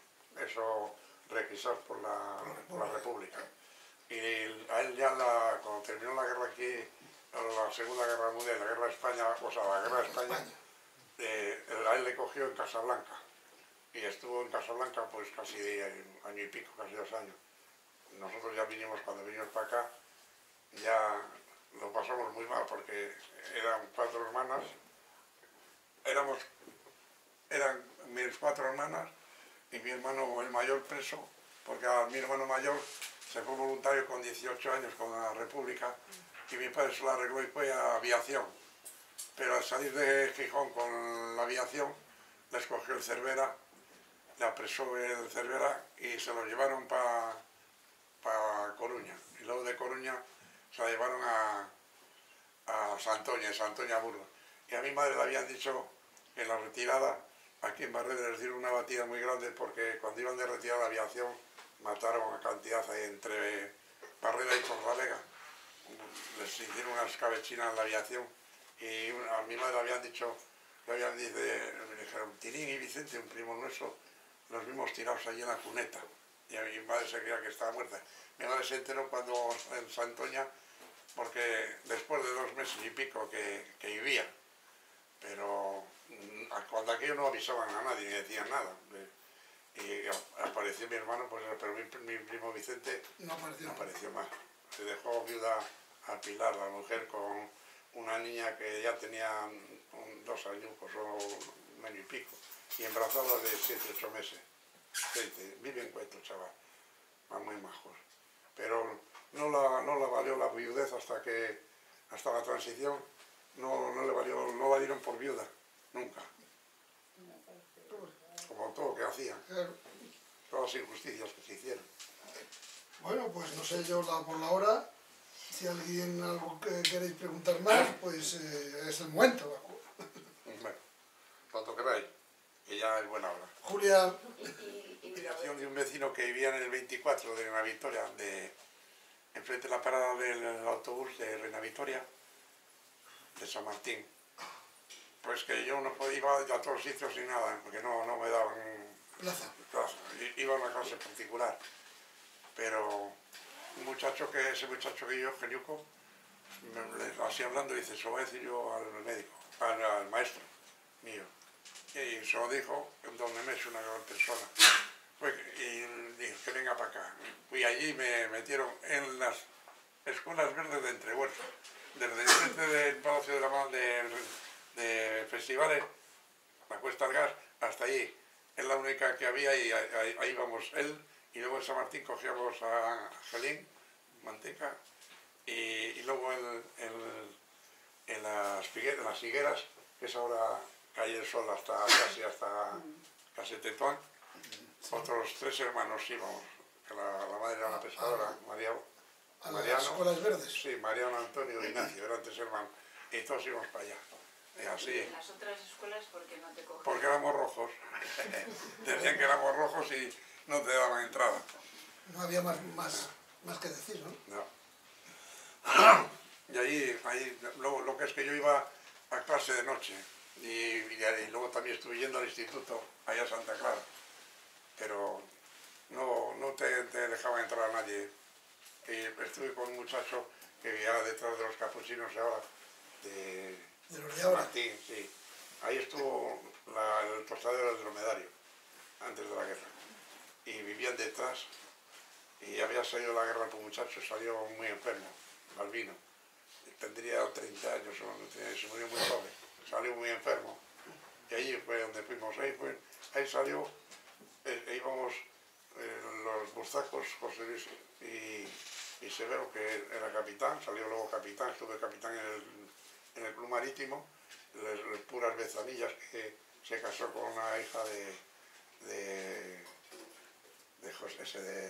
eso requisados por la, por la República. Y a él ya, la, cuando terminó la guerra aquí, la Segunda Guerra Mundial, la Guerra de España, o sea, la Guerra de España, eh, a él le cogió en Casablanca. Y estuvo en Casablanca pues casi un año y pico, casi dos años. Nosotros ya vinimos, cuando vinimos para acá, ya lo pasamos muy mal porque eran cuatro hermanas, éramos, eran mis cuatro hermanas y mi hermano el mayor preso porque a mi hermano mayor se fue voluntario con dieciocho años con la República y mi padre se lo arregló y fue a aviación. Pero al salir de Gijón con la aviación, les cogió el Cervera, le apresó el Cervera y se lo llevaron para pa Coruña. Y luego de Coruña se la llevaron a, a Santoña, Santoña Burgos. Y a mi madre le habían dicho que en la retirada, aquí en Barreda les dieron una batida muy grande porque cuando iban de retirada de aviación mataron a cantidad ahí entre Barreda y Torralega. Les hicieron unas cabechinas en la aviación y a mi madre le habían dicho, le habían dicho, me dijeron, Tinín y Vicente, un primo nuestro, los vimos tirados allí en la cuneta. Y a mi madre se creía que estaba muerta. Mi madre se enteró cuando en Santoña, porque después de dos meses y pico que, que vivía, pero cuando aquello no avisaban a nadie, ni decían nada. Y apareció mi hermano, pues, pero mi, mi primo Vicente no apareció. no apareció más. Se dejó viuda a Pilar, la mujer, con una niña que ya tenía un, dos años o un año y pico, y embarazada de siete, ocho meses. Vive en Cueto, chaval, van muy majos. Pero no la, no la valió la viudez hasta que, hasta la transición, no, no le valió, no la dieron por viuda, nunca. Como todo lo que hacían, todas las injusticias que se hicieron. Bueno, pues no sé yo la, por la hora, si alguien algo que queréis preguntar más, pues eh, es el momento. Bueno, cuanto queráis, que ya es buena hora. Julia. De un vecino que vivía en el veinticuatro de Reina Victoria, de, enfrente de la parada del autobús de Reina Victoria, de San Martín. Pues que yo no podía, iba a todos los sitios sin nada, porque no, no me daban plaza. plaza. Iba a una clase particular. Pero un muchacho que, ese muchacho que yo, Geniuco, así hablando, dice, se lo voy a decir yo al médico, al, al maestro mío. Y se lo dijo, donde me es una gran persona. Fue, y dije que venga para acá. Fui allí y me metieron en las escuelas verdes de Entrehuerta, desde el frente del Palacio de la Mano de, de Festivales, la Cuesta del Gas, hasta allí. Es la única que había y ahí, ahí, ahí íbamos él, y luego en San Martín cogíamos a Gelín, Manteca, y, y luego en, en, en las, figueras, las higueras, que es ahora calle el sol hasta casi hasta casi Tetuán. Otros tres hermanos íbamos, que la, la madre era una pescadora, María, ¿A Mariano, las escuelas verdes? Sí, Mariano, Antonio y Ignacio, eran tres hermanos, y todos íbamos para allá. Y así. ¿Y en las otras escuelas por qué no te cogían? Porque éramos rojos. Decían que éramos rojos y no te daban entrada. No había más, más, más que decir, ¿no? No. Y ahí, ahí lo, lo que es que yo iba a clase de noche, y, y, y luego también estuve yendo al instituto, allá a Santa Clara. Pero no, no te, te dejaba entrar a nadie. Y estuve con un muchacho que vivía detrás de los capuchinos ahora, de, de los de ahora. Martín, sí. Ahí estuvo la, el tostadero del dromedario, antes de la guerra. Y vivían detrás, y había salido la guerra por muchacho, salió muy enfermo, Balbino. Tendría treinta años, se murió muy joven, salió muy enfermo. Y ahí fue donde fuimos, ahí, fue, ahí salió. Eh, íbamos eh, los buzacos, José Luis y, y Severo, que era capitán, salió luego capitán, estuve capitán en el, en el Club Marítimo, las, las puras bezanillas, que se casó con una hija de, de, de José, ese de,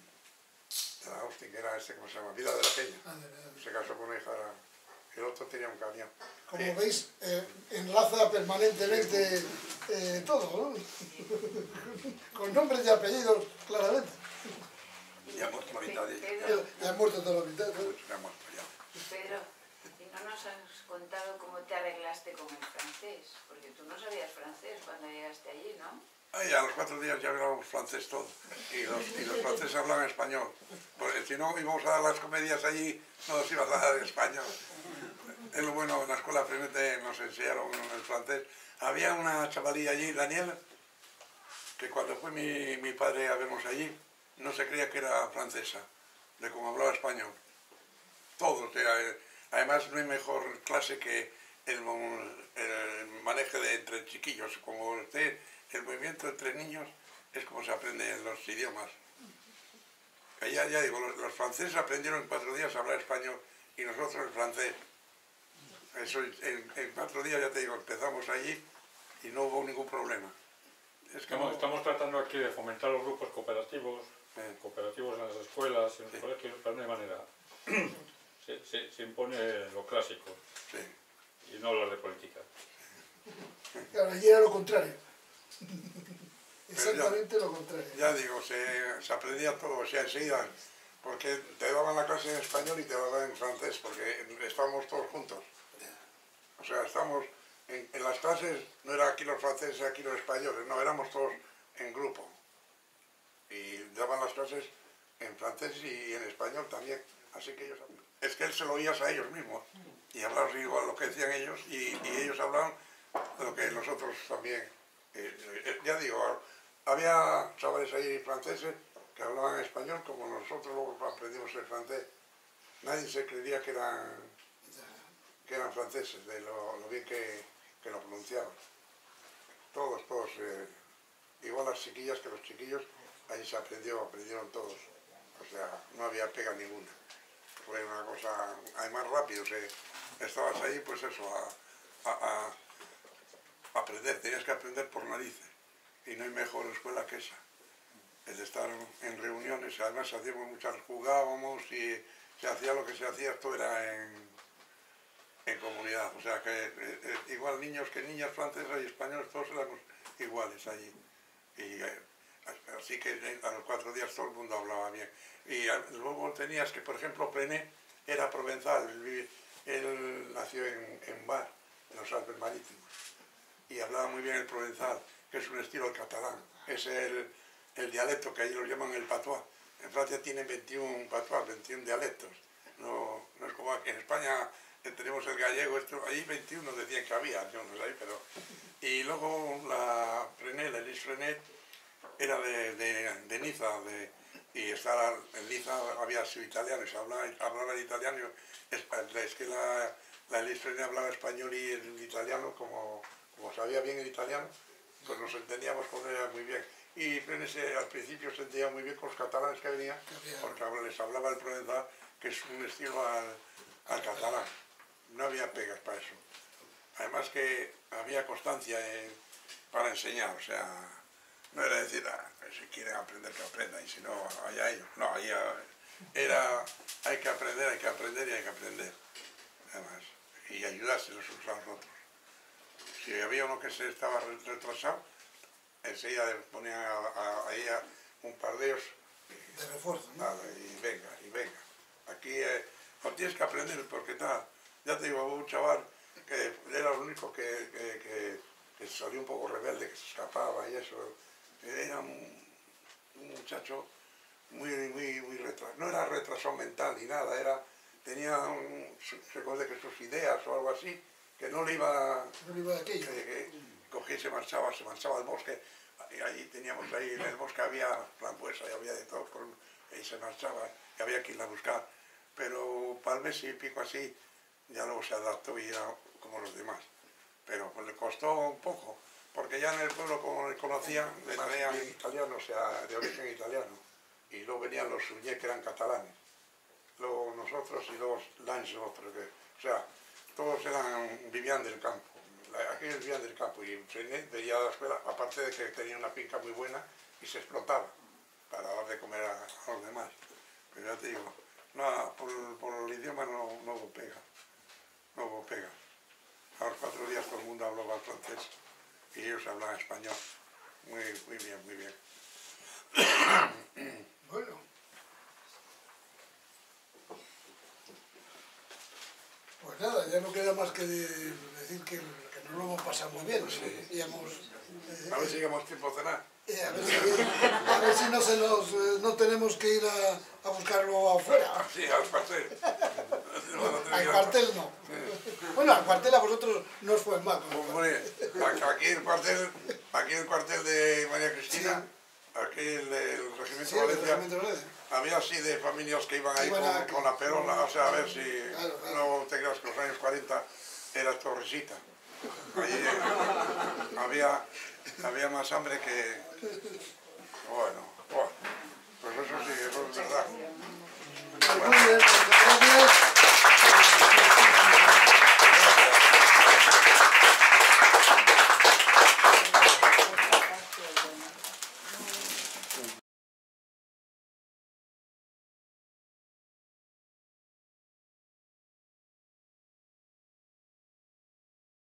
de la Austin, que era este, ¿cómo se llama? Vida de la Peña. Ah, de verdad. Se casó con una hija, el otro tenía un camión. Como eh, veis, eh, enlaza permanentemente eh, todo, ¿no? Con nombres y apellidos, claramente. Ya hemos muerto mitad de Pedro, Ya han muerto toda la mitad, ¿no? ya hemos muerto ya. Pedro, ¿y no nos has contado cómo te arreglaste con el francés? Porque tú no sabías francés cuando llegaste allí, ¿no? Ay, a los cuatro días ya hablábamos francés todo. Y los, y los franceses hablaban español. Porque si no íbamos a dar las comedias allí, no nos ibas a dar español. Es lo bueno, en la escuela primero nos enseñaron el francés. Había una chavalilla allí, Daniela, que cuando fue mi, mi padre a vernos allí, no se creía que era francesa, de cómo hablaba español. Todo, o sea, además no hay mejor clase que el, el manejo de entre chiquillos. Como usted, el movimiento entre niños es como se aprende en los idiomas. Ya, ya digo, los, los franceses aprendieron en cuatro días a hablar español y nosotros el francés. Eso, en, en cuatro días, ya te digo, empezamos allí y no hubo ningún problema. Es que estamos, no... estamos tratando aquí de fomentar los grupos cooperativos, Eh. cooperativos en las escuelas, en los Sí. colegios, pero no hay manera. Se, se, se impone lo clásico Sí. y no hablar de política. Claro, allí era lo contrario. Exactamente lo contrario. Ya digo, se, se aprendía todo, o sea, enseguida, porque te daban la clase en español y te la daban en francés, porque estábamos todos juntos. O sea, estamos en, en las clases, no era aquí los franceses, aquí los españoles, no, éramos todos en grupo. Y daban las clases en francés y en español también, así que ellos... Es que él se lo oías a ellos mismos, y hablabas igual lo que decían ellos, y, y ellos hablaban lo que nosotros también. Eh, eh, ya digo, había chavales ahí franceses que hablaban español como nosotros luego aprendimos el francés. Nadie se creería que eran, que eran franceses, de lo, lo bien que, que lo pronunciaban. Todos, todos, eh, igual las chiquillas que los chiquillos, ahí se aprendió, aprendieron todos. O sea, no había pega ninguna. Fue una cosa, además rápido, se, estabas ahí pues eso, a, a, a aprender, tenías que aprender por narices. Y no hay mejor escuela que esa. El de estar en reuniones, además hacíamos muchas, jugábamos y se hacía lo que se hacía, esto era en, en comunidad. O sea que eh, eh, igual niños que niñas, francesas y españoles, todos éramos iguales allí. Y eh, así que a los cuatro días todo el mundo hablaba bien. Y a, luego tenías que, por ejemplo, Prené era provenzal, él, él nació en, en Bar, en los Alpes Marítimos, y hablaba muy bien el provenzal, que es un estilo catalán, es el, el dialecto que allí lo llaman el patois. En Francia tienen veintiún patois, veintiún dialectos, no, no es como aquí en España tenemos el gallego, esto, ahí veintiuno decían que había, yo no sé, pero... Y luego la Prené, la Elise Prené, era de, de, de Niza, de, y estaba, en Niza había sido italiano, y se hablaba, hablaba el italiano, es, es que la, la Elise Prené hablaba español y el italiano, como, como sabía bien el italiano, pues nos entendíamos con ella muy bien. Y Prené se, al principio se entendía muy bien con los catalanes que venían, porque les hablaba el provenzal, que es un estilo al, al catalán. No había pegas para eso. Además que había constancia en, para enseñar, o sea, no era decir, ah, si quieren aprender que aprendan, y si no, allá ellos. No, ahí era, hay que aprender, hay que aprender y hay que aprender. Además, y ayudarse los unos a los otros. Si había uno que se estaba retrasado, enseguida le ponían a, a, ahí a un par de ellos. De refuerzo, ¿no? Nada, y venga, y venga. Aquí eh, no tienes que aprender porque tal. Ya te digo, hubo un chaval que era el único que, que, que, que salió un poco rebelde, que se escapaba y eso. Era un, un muchacho muy, muy, muy retrasado. No era retrasado mental ni nada, era, tenía un, recuerde que sus ideas o algo así, que no le iba, no le iba de aquello. Que, que cogía y se marchaba, se marchaba al bosque. Y ahí teníamos, ahí en el bosque había frambuesa y había de todo, por, y se marchaba y había que ir a buscar. Pero para el mes y pico así, ya luego se adaptó y era como los demás. Pero pues le costó un poco, porque ya en el pueblo, como le conocían, le traían italiano, o sea, de origen italiano. Y luego venían los Suñé, que eran catalanes. Luego nosotros y luego Lange, otros que... O sea, todos eran, vivían del campo. Aquellos vivían del campo y Suñé veía a la escuela, aparte de que tenía una finca muy buena y se explotaba para dar de comer a, a los demás. Pero ya te digo, no, por, por el idioma no, no hubo pega. No hubo pega. A los cuatro días todo el mundo hablaba francés y ellos hablaban español. Muy, muy bien, muy bien. Bueno. Pues nada, ya no queda más que de decir que, que nos lo hemos pasado muy bien. Sí. Y hemos, eh, A ver si llegamos tiempo a cenar. eh, a, ver si, a ver si no, se nos, eh, no tenemos que ir a, a buscarlo afuera. Sí, al cuartel. Al cuartel no. Bueno, al cuartel a vosotros no os fue mal. Hombre, aquí el cuartel, aquí el cuartel de María Cristina, sí. Aquí el, el Regimiento Sí, de Valencia, Regimiento Valencia. había así de familias que iban ahí Iban con, a... con la perola, o sea, a ver si claro, claro. no te creas que los años cuarenta era torresita. Allí había, había más hambre que... Bueno, bueno, pues eso sí, eso es verdad. Muy bien, muchas gracias.